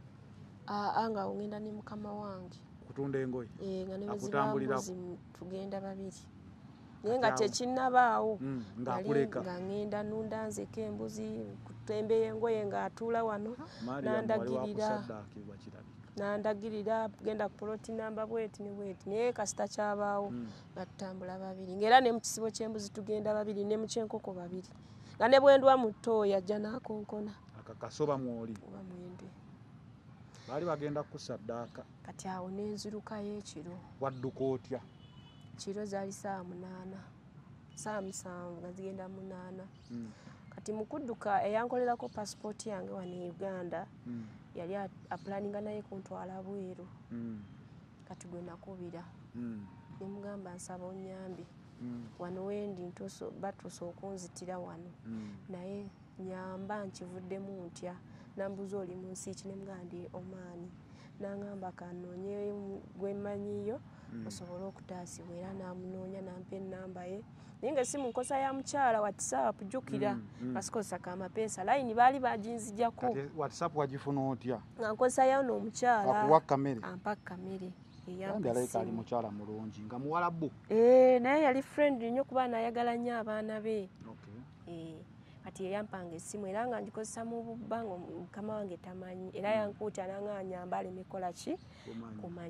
Aa nga ogenda ne mukama wange. Kutunda engoye? Nga ne bwezibambuzi tugenda babiri. Naye nga tekinnabaawo. Ng'akuleka? Nga ŋŋenda nunda nzeko embuzi kutembeeya engoye ng'atuula wano n'andagirira. N'andagirira genda ku poloti namba bweti ne bweti naye kasita kyabaawo nga tutambula babiri. Ng'era ne mu kisibo ky'embuzi tugenda babiri ne mu ky'enkoko babiri. Nga ne bwendwa mu ttooyi ajja n'akonkona. Akakasoba mwoli? Oba mwendwe. Baali bagenda kusaddaaka. Kati awo n'enzirukayo ekiro. Wadduka otya? Kiro zaali saa munaana. Saa musanvu nga zigenda munaana. Kati mu kudduka eyankolerako pasipooti yange wano e Uganda yali apulaninga naye kuntwala bweru. Kati gwe nakubira. Ne mugamba nsaba onnyambe. Wano wendi batuuse okunzitira wano. Naye nyamba nkivuddemu ntya. Nambuza oli mu nsi ki ne mugamba ndi Omaani. N'aŋŋamba kannoonye gwe mmanyiyo osobole okutaasibwa era n'amunoonya n'ampa ennamba ye. Naye nga si mu nkosa ya mukyala WhatsApp jjukira kasikozesa kamapeesa layini baali baginzijjako. Kati WhatsApp wagifuna otya? Nga nkosayo n'omukyala. Akuwa kamere? Ampa kamere. Kandi alabika ali mukyala mulungi nga Muwarabu? Eh, naye yali friend nnyo kuba n'ayagala nnyo abaana be. Eh. Kati yampanga essimu era nga ngikozesa mu bubba nga mukama wange tamanyi era yankuutya nanga nyamba aleme kola ki kumanya.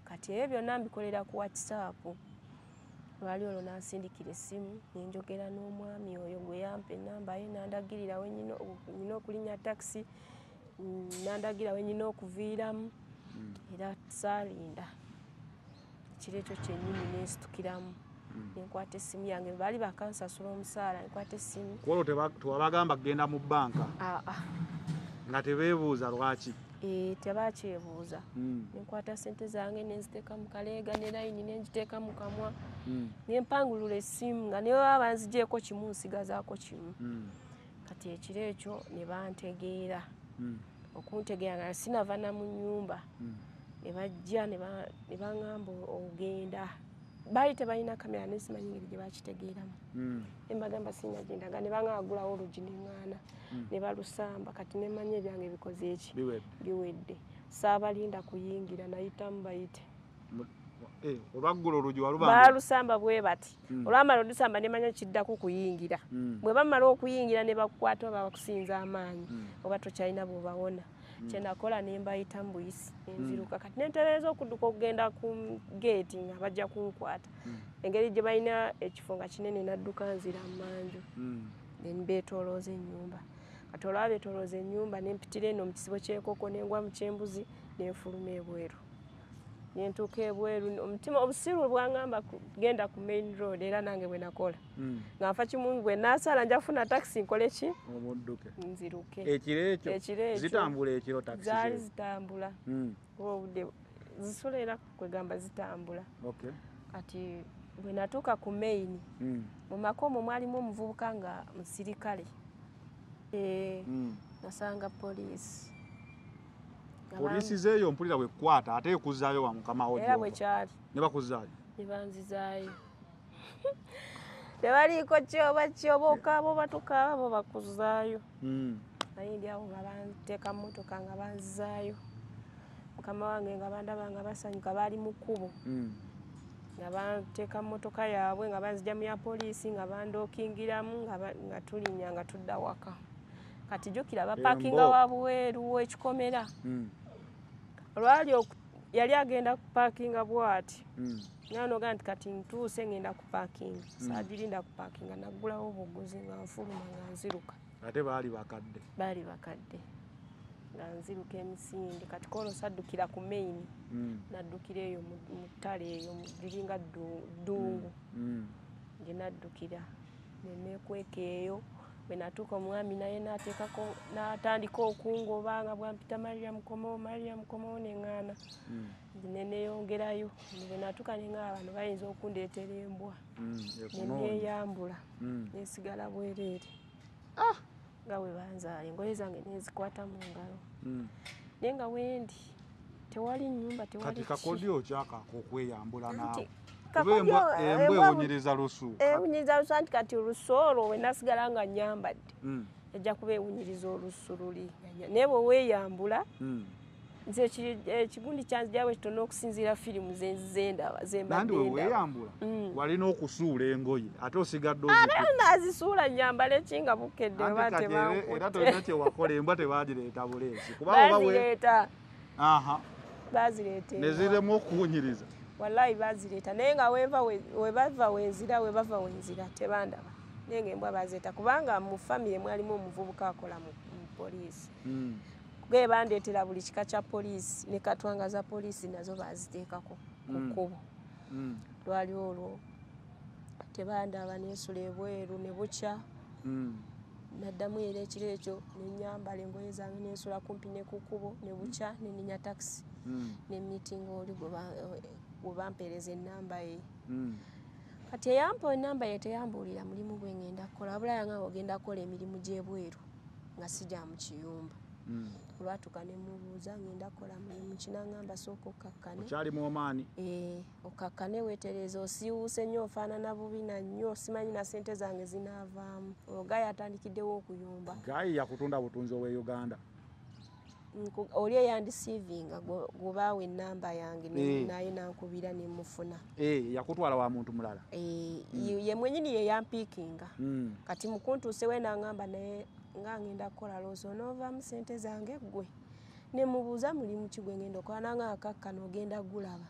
kati ebyo byonna mbikolera ku WhatsApp. Lwali olwo nansindikira essimu nenjogera n'omwami oyo gwe yampa ennamba ye nandagirira we nyina okulinnya takisi nandagira we nyina okuviiramu era saalinda ekiro ekyo kyennyini nesitukiramu nenkwata essimu yange baali bakansasula omusaala nenkwata essimu kwolwo tewabagamba kgenda mu bbanka nga tebeebuuza lwaki tebakyebuuza nenkwata sente zange nenziteeka mu kaleega ne layini nengiteeka mu kamwa nempangulula essimu nga niwe baba banzigyeko kimu nsigazaako kimu kati ekiro ekyo ne bantegeera okuntegeera nga sinava na mu nnyumba ne bajja ne baŋŋamba ogenda baali tebalina kamera nesimanyi ngeri gye bakitegeeramu embagamba sinagenda nga ne baŋŋagulawo olugi neŋŋaana ne balusamba kati nemanya ebyange bikoze eki biwedde saabalinda kuyingira nayitamu bayite olwaggula olugi balusamba bwe bati olwamala olusamba nemanya kiddaku kuyingira bwe bamala okuyingira ne bakukwata oba bakusinza amaanyi oba tokyalina bwobawona kyenakola nembayita mu buyisi nenziruka kati nentereeza okudduka okugenda ku geeti nga bajja kunkwata engeri gye balina ekifo nga kinene nadduka nzira mu manju nembeetoolooza ennyumba kati olwa beetoolooza ennyumba nempitira eno mu kisibo ky'enkoko nengwa mu ky'embuzi nenfuluma ebweru nentuuka ebweru omutima obusiru bwaŋŋamba genda ku main road era nange bwe nakola nga nfa kimu bwe naasala nja kufuna takisi nkole ki nziruke ekiro ekyo zitambula ekiro takisi zaali zitambula obudde zisula era kwegamba zitambula kati bwe natuuka ku main mu maka omwo mwalimu omuvubuka nga musirikale nasanga poliisi Polisi zeeyo mpulira bwe kwata ate ekuzaayo wa mukama wo era bwe kyali ne bakuzaayo ne banzizaayo tebaliiko kyoba kyoba okaaba oba tokaaba bo bakuzaayo ayindi awo nga banteeka mu mmotoka nga banzizaayo mukama wange nga bandaba nga basanyuka baali mu kkubo nga banteeka mu mmotoka yaabwe nga banzijja mu ya poliisi nga bandookingiramu nga tulinnya nga tudda waka kati jjukira bapakinga wabuweeru w'ekikomera olwali yali agenda kupakinga bwati nanoga nti kati ntuuse ngenda kupakinga saagirinda kupakinga naggulawo obuguzi nga nfuluma nga nziruka ate baali bakadde baali bakadde nga nziruka emisinde kati koolo saddukira ku main naddukira eyo mu ttale eyo liringa ddungu gye naddukira neneekweka eyo bwe natuuka omwami naye nateekako natandika okungoba nga bwampita Mariam Komo Mariam Komo neŋŋaana neneyongerayo bwe natuuka neŋŋaa bano bayinza okundeetera embwa neneeyambula nesigala bwereere nga bwe banzaala engoye zange nezikwata mu ngalo naye nga wendi tewali nnyumba tewali kati kakodyo kyakako okweyambula naawe embwa ewunyiriza lusu ewunyiriza lusu anti kati olusu olwo we nasigala nga nyambadde ejja kuba ewunyiriza olusu luli naye bwe weeyambula nze ekigundi kyanzijja bwe kitono okusinziira firimu zendaba zembadde nandi weeyambula walina okusuula engoye ate osigadde ate nazisuula nyambala ekinga bukedde oba tebankutte era tolina kyewakola embwa tebagireeta buleesi bazireeta bazireeta neziremu okuwunyiriza wallahi bazireeta naye nga webava wenzira webava wenzira tebandaba naye nga embwa bazireeta kubanga mu famire mwalimu omuvubuka akola mu poliisi ge bandeetera buli kika kya poliisi ne katwanga za poliisi nazo baziteekako ku kkubo lwali olwo tebandaba nensula ebweru ne bukya naddamu era ekiro ekyo nenyambala engoye zange nensula kumpi ne ku kkubo ne bukya neninya takisi nemiitinga oli gwe bampeereza ennamba ye kati eyampa ennamba ye teyambuulira mulimu gwe ngenda kukola wabula yanga ogenda kukola emirimu gy'ebweru nga sijja mu kiyumba olwatuuka ne mubuuza ngenda kukola mulimu kinaŋŋamba sooka okkakkane okyali mu omaani okkakkane weetereeza osiiwuuse nnyo ofaanana bubi na nnyo simanyi na ssente zange zinaavaamu ogayi atandikiddewo okuyumba gayi yakutunda butunzi obwe Uganda oli eyandisiivinga gwebaawa ennamba yange naye nankubira nemufuna yakutwala wa muntu mulala ye mwenyini ye yampiikinga kati mukuntuuse we naŋŋamba naye nga ngenda kukola loozi onoovaamu ssente zange ggwe ne mubuuza mulimu ki gwe ngenda okola nanga akakkano ogenda gulaba.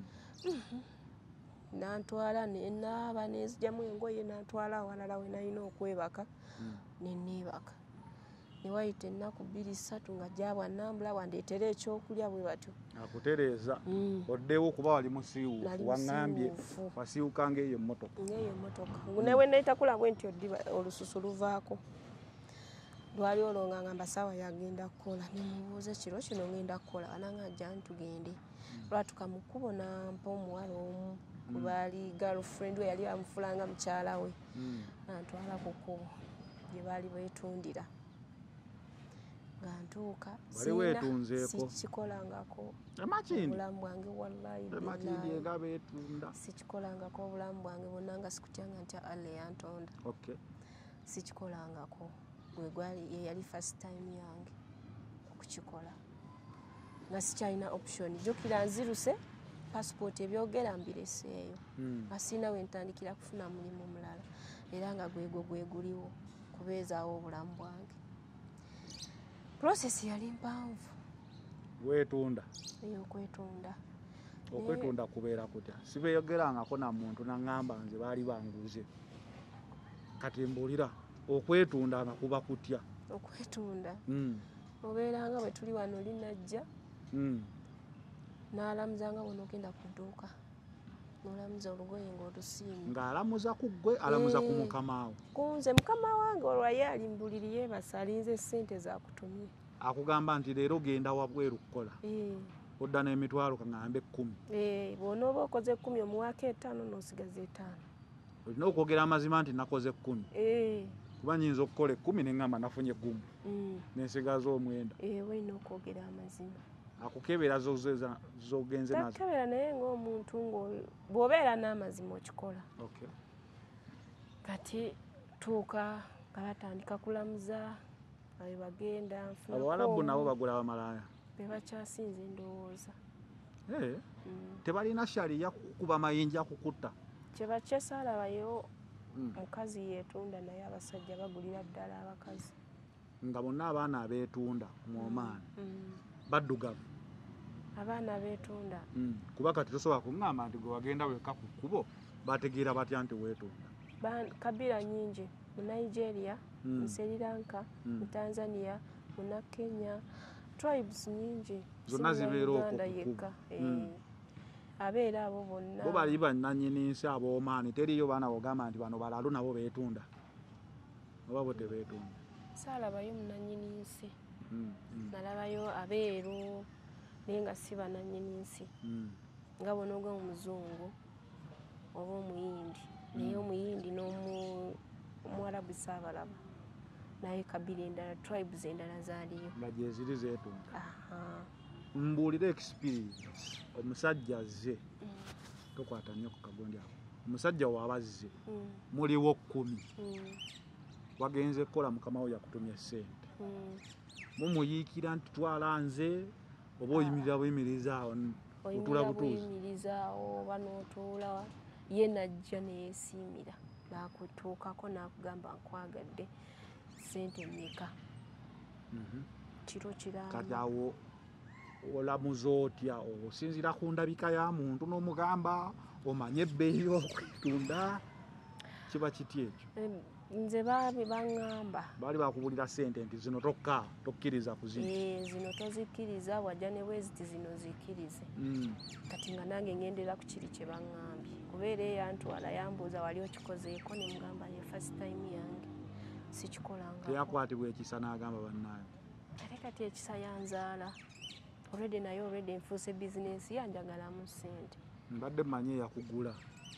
Nantwala ne naaba nezigyamu engoye nantwala awalala we nalina okwebaka ne neebaka. Ne wayita ennaku bbiri ssatu nga gyabwa nambula wandeetera ekyokulya bwe batyo. Akutereeza oddewo kuba wali musiiwuufu waŋŋambye wasiiwuka ng'eyo emmotoka. Ng'eyo emmotoka. Newe nayita kulabwe nti oddiba olususu luvaako. Lwali olwo nga ngamba ssaawa yagenda kukola ne mubuuza kiro kino ngenda kukola ananga ajja ntugende. Lwatuka mu kkubo nampa omuwala omu kubaali girlfriend we yali amufuulanga mukyala we. Nantwala ku kkubo gye baali beetundira. Nga ntuuka sikikolangako obulamu bwange wallahi sikikolangako obulamu bwange bwonna nga sikutyanga ntya Allah yantonda. Sikikolangako gwe gwali ye yali first time yange okukikola nga sikyalina option. Jjukira nziruse passport ebyogera mbireseeyo nga sirina we ntandikira kufuna mulimu mulala era nga gwegwo gwe guliwo kubeezaawo obulamu bwange. Process yali mpanvu. Weetunda? Ey'okwetunda. Okwetunda kubeera kutya? Sibeeyogerangako na muntu naŋŋamba nze baali banguze. Kati mbuulira okwetunda nga kuba kutya? Okwetunda obeeranga bwe tuli wano linajja n'alamuza nga bw'ona ogenda ku dduuka n'olamuza olugoye ng'olusiimye. Ng'alamuza ku ggwe alamuza ku mukama wo? Ku nze mukama wange olwo ye ali mbuliri yeebasa alinze ssente zaakutumye. Akugamba nti leero genda wabweru kukola odda n'emitwalo kaŋŋambe ekkumi. Bw'onooba okoze ekkumi omuwaako etaano n'osigaza etaano. Olina okwogera amazima nti nakoze ekkumi. Kuba nnyinza okukola ekkumi ne ŋŋamba nafunye eggumu n'ensigaza omwenda. Olina okwogera amazima. Akukebera z'ogenze nazo? Takebera naye ng'omuntu bw'obeera n'amazima okikola. Kati tuuka nga batandika kulamuza abe bagenda nfuna. Abawalabu nabo bagula bamalaaya? Be bakyasinze ndowooza. Tebalina shaliya kukuba mayinja kukutta? Kye bakyesaalabayo mukazi yeetunda naye abasajja bagulira ddala abakazi. Nga bonna abaana abeetunda mu Oman baddugavu? Abaana beetunda. Kuba kati tosobola kuŋŋamba nti gwe wagenda wekka ku kkubo bategeera batya nti weetunda? Kabira nnyingi mu Nigeria, mu Sri Lanka, mu Tanzania, mu Kenya, tribes nnyingi. Zonna zibeera okwo yekka. Abeera abo bonna. Bo bali bannannyini nsi ab'Oman, teriyo baana bogamba nti bano balalu nabo beetunda? Oba bo tebeetunda? Saalabayo munnannyini nsi. Nalabayo abeeru naye nga si bannannyini nsi. Nga bw'onooga omuzungu oba omuyindi naye omuyindi n'omuwarabu saabalaba naye kabira endala tribes endala zaaliyo. Nga gye ziri zeetunda. Mbuulira experience. Omusajja azze tokwata nnyo ku kagondi ako. Omusajja waabazze muliwo kkumi wagenze kukola mukama wo yakutumya ssente mumuyiikira nti twala nze oba oyimirira buyimiriza awo otula butuuzi? Oyimirizaawo oba n'otuula ye najja neyeesiimira n'akutuukako n'akugamba nkwagadde ssente mmeka kiro kiramu. Kati awo olamuza otya? Osinziira ku ndabika ya muntu n'omugamba omanye ebbeeyi y'okwetunda? Kiba kitya ekyo? Nze baabi baŋŋamba baali bakubulira ssente nti zino tokka tokkiriza kuzina. Zino tozikkiriza wajja ne bweziti zino zikkirize. Kati nga nange ngendera ku kiri kye baŋŋambye kubeera eyantwala yambuuza wali okikozeeko ne mugamba ye first time yange sikikolanga. Teyakwatibwa ekisa n'agamba bannaayo? Ate kati ekisa yanzaala olwedde naye olwedde enfuuse bizinensi yanjagalamu ssente. Mbadde mmanyi eyakugula.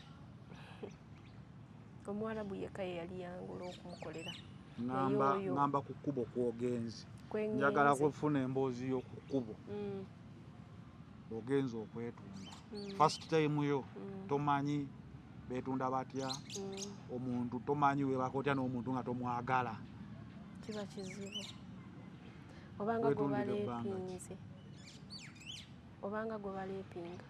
Omuwarabu yekka ye yali yangula okumukolera. Ngamba ku kkubo kwogenze. Njagala kufuna emboozi y'oku kkubo. Ogenze okwetunda. First time yo tomanyi beetunda batya, omuntu tomanyi weebaka otya n'omuntu nga tomwagala. Kiba kizibu. Obanga gwe baleepinze. Obanga gwe baleepinga.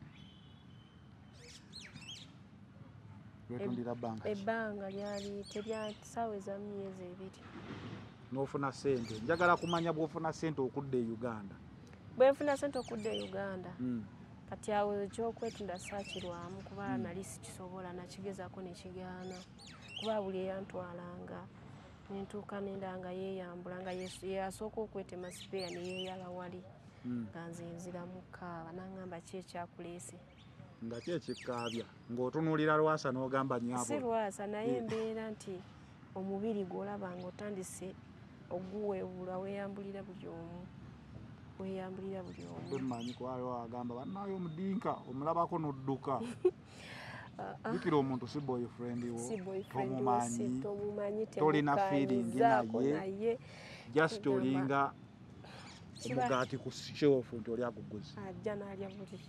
Wetundira bbanga? Ebbanga lyali terya ssaawa ez'emyezi ebiri. N'ofuna ssente. Njagala kumanya bw'ofuna ssente okudda e Uganda bwenfuna sente okudda e Uganda Mm. kati awo ekyokwetunda saakirwamu kuba Mm. nali sikisobola nakigezaako nekigaana kuba buli eyantwalanga nentuuka nendanga yeeyambula nga yasooka okwetema sipeya neyeeyala wali Mm. nga nze nziramu kaaba nangamba ki ekyakuleese nga ki ekikkaabya ng'otunuulira Lwasa n'ogamba nnyabo si Lwasa naye embeera nti omubiri gw'olaba nga otandise oguweebula weeyambulira buli omu weeyambulira buli omu mmanyi kwaliwo agamba bannaayo omudinka omulabako n'odduka jjukira omuntu si boyfriend wo si boyfriend tomumanyi tomumanyi tolina feeling naye naye just olinga omugaati ku kyofu nti oli aguguzi ajja n'alya buli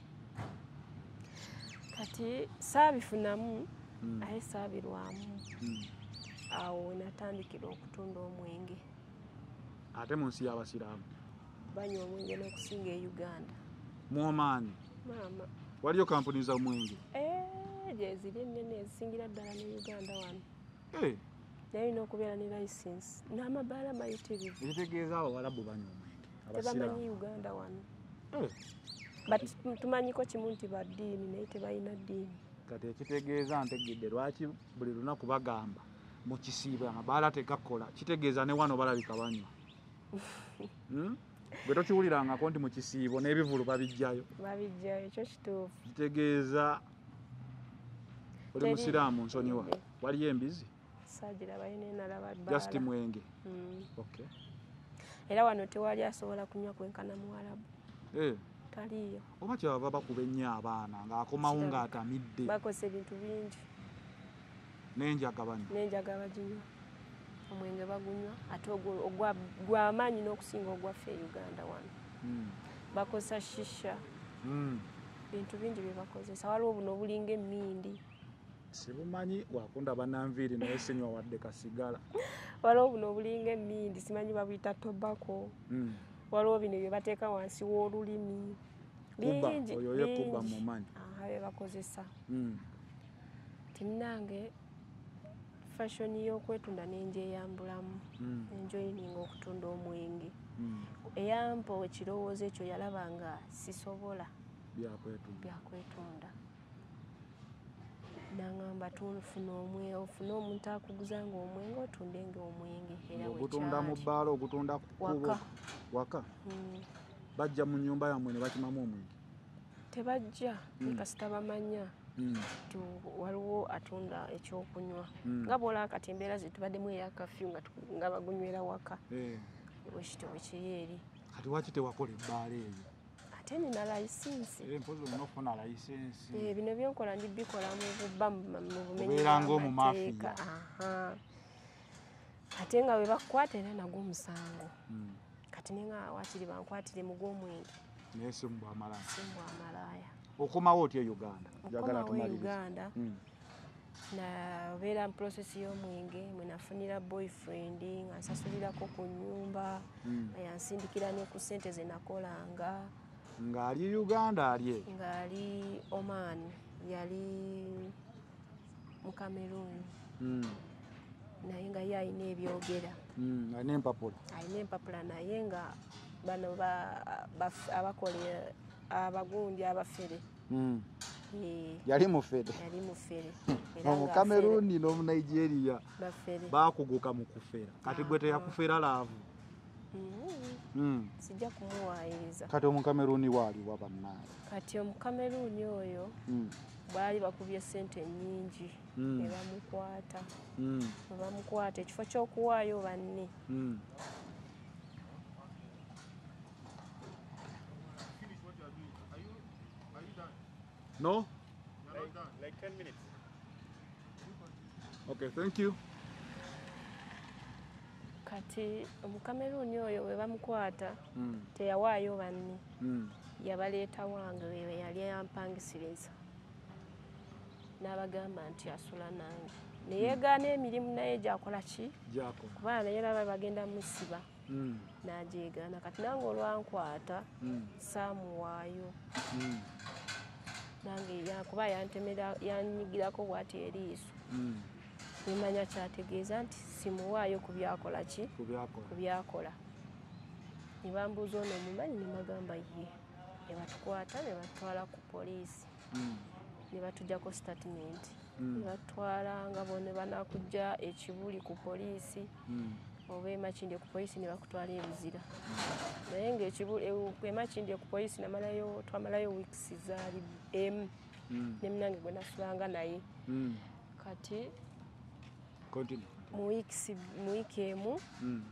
kati saabifunamu Mm. naye saabirwamu Mm. awo we natandikira okutunda omwenge ate mu nsi y'abasiraamu banywa omwenge n'okusinga e Uganda mwomaani maama waliyo kampuni za mwenge gyeziri ennene ezisingira ddala ne Uganda wano Eh, naye olina okubeera ne license n'amabaala mayitirivu ekitegeeza abawalabu banywa omwenge abasiraamu tebamanyi Uganda wano Eh, but tumanyiko kimu nti baddiini naye tebalina ddiini kati ekitegeeza ntegedde lwaki buli lunaku bagamba mu kisiibo amabaala tegakola kitegeeza ne wano balabika banywa Hmm? bwe tokiwulirangako nti mu kisiibo n'ebivulu babijjayo babijjayo ekyo kituufu kitegeeza oli Teri- musiraamu nsonyiwa Eh. waliyo embizi saagirabayo naye nalaba just bbaala mwenge Mm. okay. era wano tewali asobola kunywa kwenkana muwalabu Eh, taliyo oba kyebava bakuba ennyo abaana ng'akomawo Kirabika. ng'atamidde bakosa ebintu bingi n'enjaga banywa n'enjaga baginywa omwenge bagunywa ate ogwo ogwa- gw'amaanyi n'okusinga ogwaffe e Uganda wano Mm. bakosa shisha Mm. bintu bingi bye bakozesa waliwo buno obulinga emmindi sibumanyi wakunda bananviiri naye sinywa wadde kasigala waliwo buno obulinga emmindi simanyi babuyita tobako Mm. waliwo bino bye bateeka wansi w'olulimi kuba bingi oyo ye kuba bingi. mumanyi Aha, bye bakozesa Mm. tinnange fashion y'okwetunda nenjeyambulamu Mm. enjoyininga okutunda omwenge Mm. eyampa ekirowoozo ekyo yalaba nga sisobola byakwetunda byakwetunda nangamba tufuna omwe ofune omuntu akuguza nga omwenge otundenga omwenge era ogutunda mu wekyali bbaala ogutunda ku kkubo Waka. waka Mm. bajja mu nnyumba yammwe ne bakimamu omwenge tebajja Mm. kasita bamanya Mm. nti waliwo atunda ekyokunywa Mm. nga bwolaba kati embeera ze tubaddemu eya kafyu nga tu- nga bagunywera waka Eh, bwekityo bwekiri eri kati waki tewakola ebbaala eyo ate nina layisinsi Eh, mpozi olina okufuna layisensi Eh, bino byenkola ndibikola mu bubba mu mu bumenyi Obeera ng'omumafiya. bw'amateeka. Aha. ate nga bwe bakukwata era nagwo omusango Mm. kati nenga wakiri bankwatire mu gw'omwenge naye si mu bwamalaaya simbwa amalaaya okomawo otya e Uganda njagala okomawo e tumalirize Uganda Mm. nabeera mu process y'omwenge mwe nafunira boyfriend nga nsasulirako ku nnyumba Mm. nga yansindikira ne ku ssente ze nakolanga ng'ali Uganda ali eyo ng'ali Oman yali mu Cameroon Mm. naye nga ye alina ebyogera Mm. alina empapula alina empapula naye nga bano ba- baf- abakola abagundi abafere Mm. eh, yali mufere yali mufere era nga omukameruni n'omunigeria bafere bakuguka mu kufera kati gwe teyakufera laavu Mhm. Mm. sijja kumuwaayiriza kati omukameruni waaliwa bannaye kati omukameruni oyo Mm. baali bakubye sente nnyingi Mm. ne bamukwata Mm. ne bamukwata ekifo ky'okuwaayo banne Mm. No? Like ten minutes. Okay, thank you. kati omukameruni oyo bwe bamukwata Mm. teyawaayo banne Mm. yabaleeta wange we yali yampangisiriza n'abagamba nti asula nange neyeegaana emirimu naye gyakola ki Jako. kubanga naye baba bagenda musiba Mm. n'agyegaana kati nange olwankwata Mm. saamuwaayo Mm. nange ya- kuba yantemera yanyigirako bwati eriiso Mm. nemanya kyategeeza nti simuwaayo ku byakola ki Kubyakola. ku byakola ne bambuuza ono omumanyi ne bagamba ye. Ne batukwata ne batwala ku poliisi. Mm. Ne batuggyako statement. Mm. Ne batwala nga bone banakujja ekibuli ku poliisi. Mm. Oba emakindye ku poliisi ne bakutwala ebizira. Naye ng'ekibuli emakindye ku poliisi namalayo twamalayo wiikisi zaali emu. Mm. Ne munange gwe nasulanga naye. Mm. Kati Continue. mu wiikisi mu wiiki emu Mm.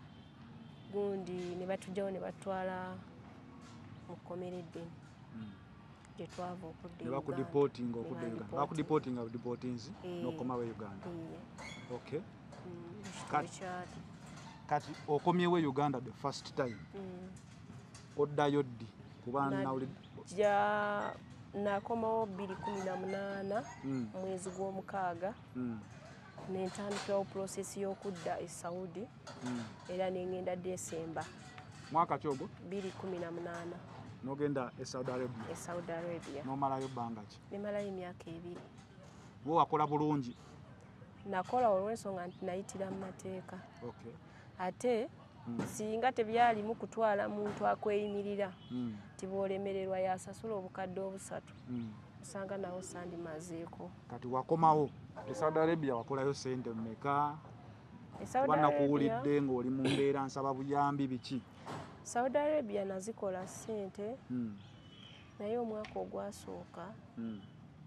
gundi ne batugjawo ne batwala mu kkomera eddene. Mm. Gye twava okudda Ne bakudipoting okudda Ne Uganda. Bakudipoting deportings Eh. n'okomawo e Uganda. Iye. Okay. Mm, Kati- ekitabo kyali. Kati okomyewo e Uganda the first time. Mm. Oddayo ddi? Kuba Na- nawulidde. Ja nakomawo bbiri kumi na munaana Mm. mwezi gw'omukaaga Mm. ne ntandikirawo pulosesi y'okudda e Saudi Mm. era ne ngenda Desemba Mwaka ki ogwo? bbiri kumi na munaana N'ogenda e Saudi Arabia. e Saudi Arabia. N'omalayo bbanga ki? Ne malayo emyaka ebiri. Wo wakola bulungi. Nakola olw'ensonga nti nayitira mu mateeka. Okay. Ate Mm. singa tebyalimu kutwala muntu akweyimirira Mm. nti bw'olemererwa yasasula obukadde obusatu Mm. osanga nawo sandimazeeko. Kati wakomawo e Saudi Arabia wakolayo sente mmeka? E Saudi Kuba Arabia, nakuwulidde ng'oli mu mbeera nsaba buyambi biki? Saudi Arabia nazikola ssente Mm. naye omwaka ogwasooka Mm.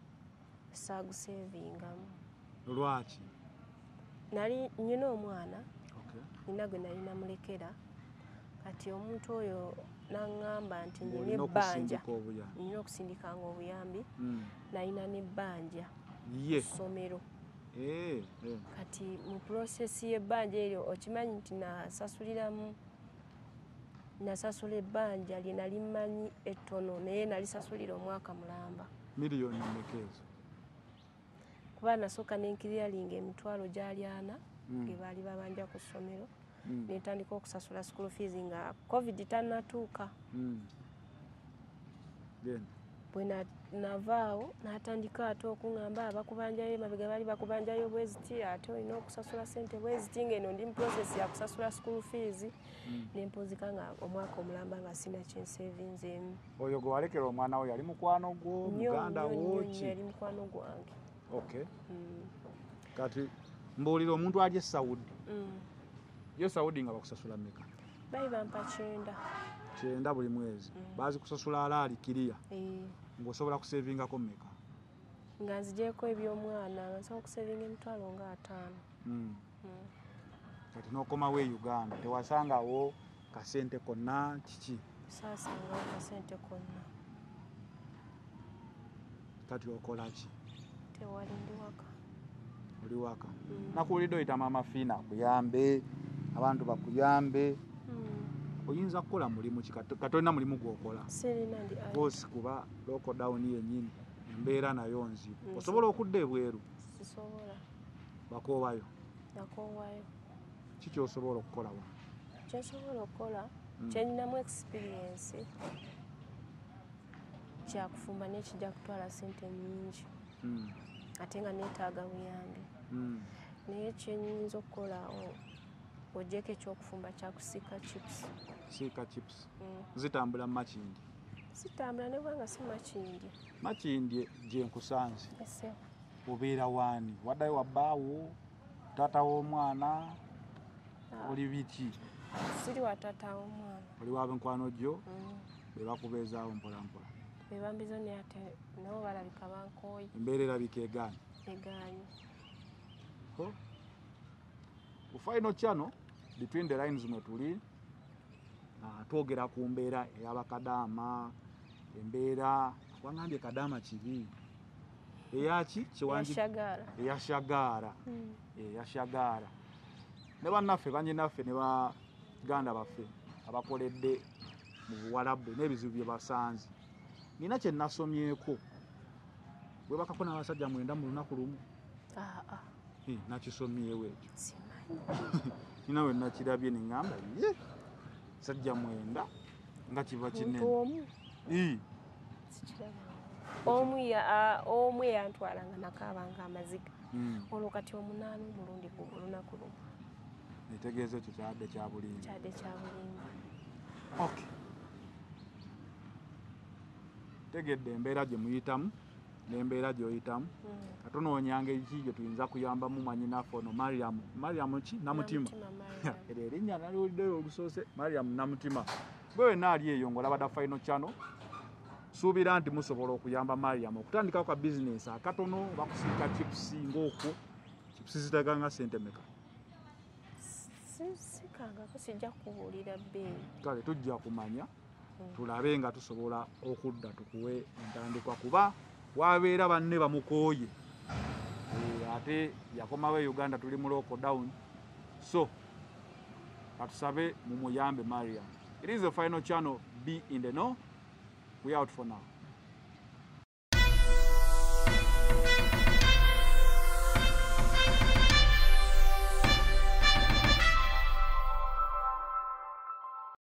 saaguseevingamu. Lwaki? Nali nnyina omwana Okay. nina gwe nali namulekera kati omuntu oyo n'aŋŋamba nti nnyina Olina ebbanja okusindika obuyambi. nnyina okusindikanga obuyambi Mm. nalina n'ebbanja Ye. ssomero. Eh. Eh. Kati mu pulosesi y'ebbanja eryo okimanyi nti nasasuliramu nasasula ebbanja lye nali mmanyi ettono naye nalisasulira omwaka mulamba Miliyoni mmeka ezo? kuba nasooka n'enkiriyalinga emitwalo gyali ana Mm. ge baali babanja ku ssomero Mm. nentandika okusasula school fees nga covid tannatuuka. Mm. Then. Bwe na- navaawo n'atandika ate okuŋŋamba abakubanjayo emabega baali bakubanjayo bweziti ate olina okusasula ssente bweziti ng'eno ndi mu process ya kusasula school fees. Mm. Nempozika nga omwaka omulamba nga sina kyenseevinzeemu. Oyo gwe walekera omwana wo yali mukwano gwo Nnyo muganda nnyo wo nnyo ki? yali mukwano gwange. Okay. Mm. Kati mbuulira omuntu ali e Saudi. Mm. Yo Saudi nga bakusasula mmeka? Baali bampa kyenda. Kyenda buli mwezi. Mm. Bazi kusasula alaali kiriya. Eh, Ng'osobola kuseevingako mmeka? nga nzigyeko eby'omwana nga nsobola okuseevinga emitwalo nga ataano. Mm. Mm. Kati n'okomawo e Uganda tewasangawo kasente konna kiki? Saasangawo kasente konna. Kati okola ki? Tewali ndi waka. Oli waka. Mm. Nakuwulidde oyita Maama Fiina akuyambe, abantu bakuyambe. Mm. Oyinza kukola mulimu ki? Kati olina mulimu gw'okola. Sirina ndi ai. Boosi kuba lockdown yennyini embeera nayo nzibu. Nzibu. Osobola okudda ebweru Sisobola. bakoowayo. Nakoowayo. Ki ky'osobola okukola wano? Kyensobola okukola Mm. kyeninamu experience kyakufumba n'ekijja kutwala ssente nnyingi Mm. ate nga neetaaga buyambi. Mm. Naye kyenyinza okukola o- oggyeko ekyokufumba kyakusiika chips. Siika chips. Mm. Zitambula mu Makindye. Sitambula ne bwanga si Makindye. Makindye gye nkusanze. Ese Obeera waani? Waddayo wabbaawo? Taata w'omwana? Ah. Oli biki? siri wa taata w'omwana. Oli wa nkwano gyo Mm. be bakubeezaawo mpola mpola. Bebambizo naye ate nabo balabika bankooyi Embeera erabika egaanye. egaanyi. Ko ku final channel between the lines mwe tuli ah, twogera ku mbeera ey'abakadaama, embeera wangambye kadaama kibi eyaki kiwangi Yashagala. eyashagaara Mm. eyashagaara ne bannaffe bannyinaffe ne baganda baffe abakoledde mu buwalabbu n'ebizibu bye basanze. Nina kye nasomyeko bwe bakako n'abasajja mwenda mu lunaku lumu. Ah, ah. Eh, nakisomyewo ekyo. Simanyi. Nina we nakirabye ne ŋŋamba ye sajja mwenda nga kiba Muntu kinene. omu Ii, sikiraba. Omu ya ah, omu yantwalanga nakaabanga amaziga. mm, Olwo kati omunaana omulundi gumu olunaku lumu Ekitegeeza ekyo kyabadde kya bulimba. kyadde kya bulimba. Okay. Tegedde embeera gye muyitamu n'embeera gy'oyitamu katunoonyanga engeri gye tuyinza kuyambamu mwanyinaffe ono Mariam Mariam ki Namutima era erinnya naliwuliddeyo olusoose Mariam Namutima gwe wenna ali eyo ng'olaba da Final Channel suubira nti musobola okuyamba Mariam okutandikawo ka bizinesi akatono bakusiika chipusi ng'okwo chipusi ziteganga ssente meka sikangako sijja kubuulira bbeeyi kale tujja kumanya tulabe nga tusobola okudda tukuwe entandikwa kuba wabeera banne bamukooye ate yakomawo e Uganda tuli mu lockdown so katusabe mumuyambe Mariam. It is the Final Channel. Be in the know. We out for now.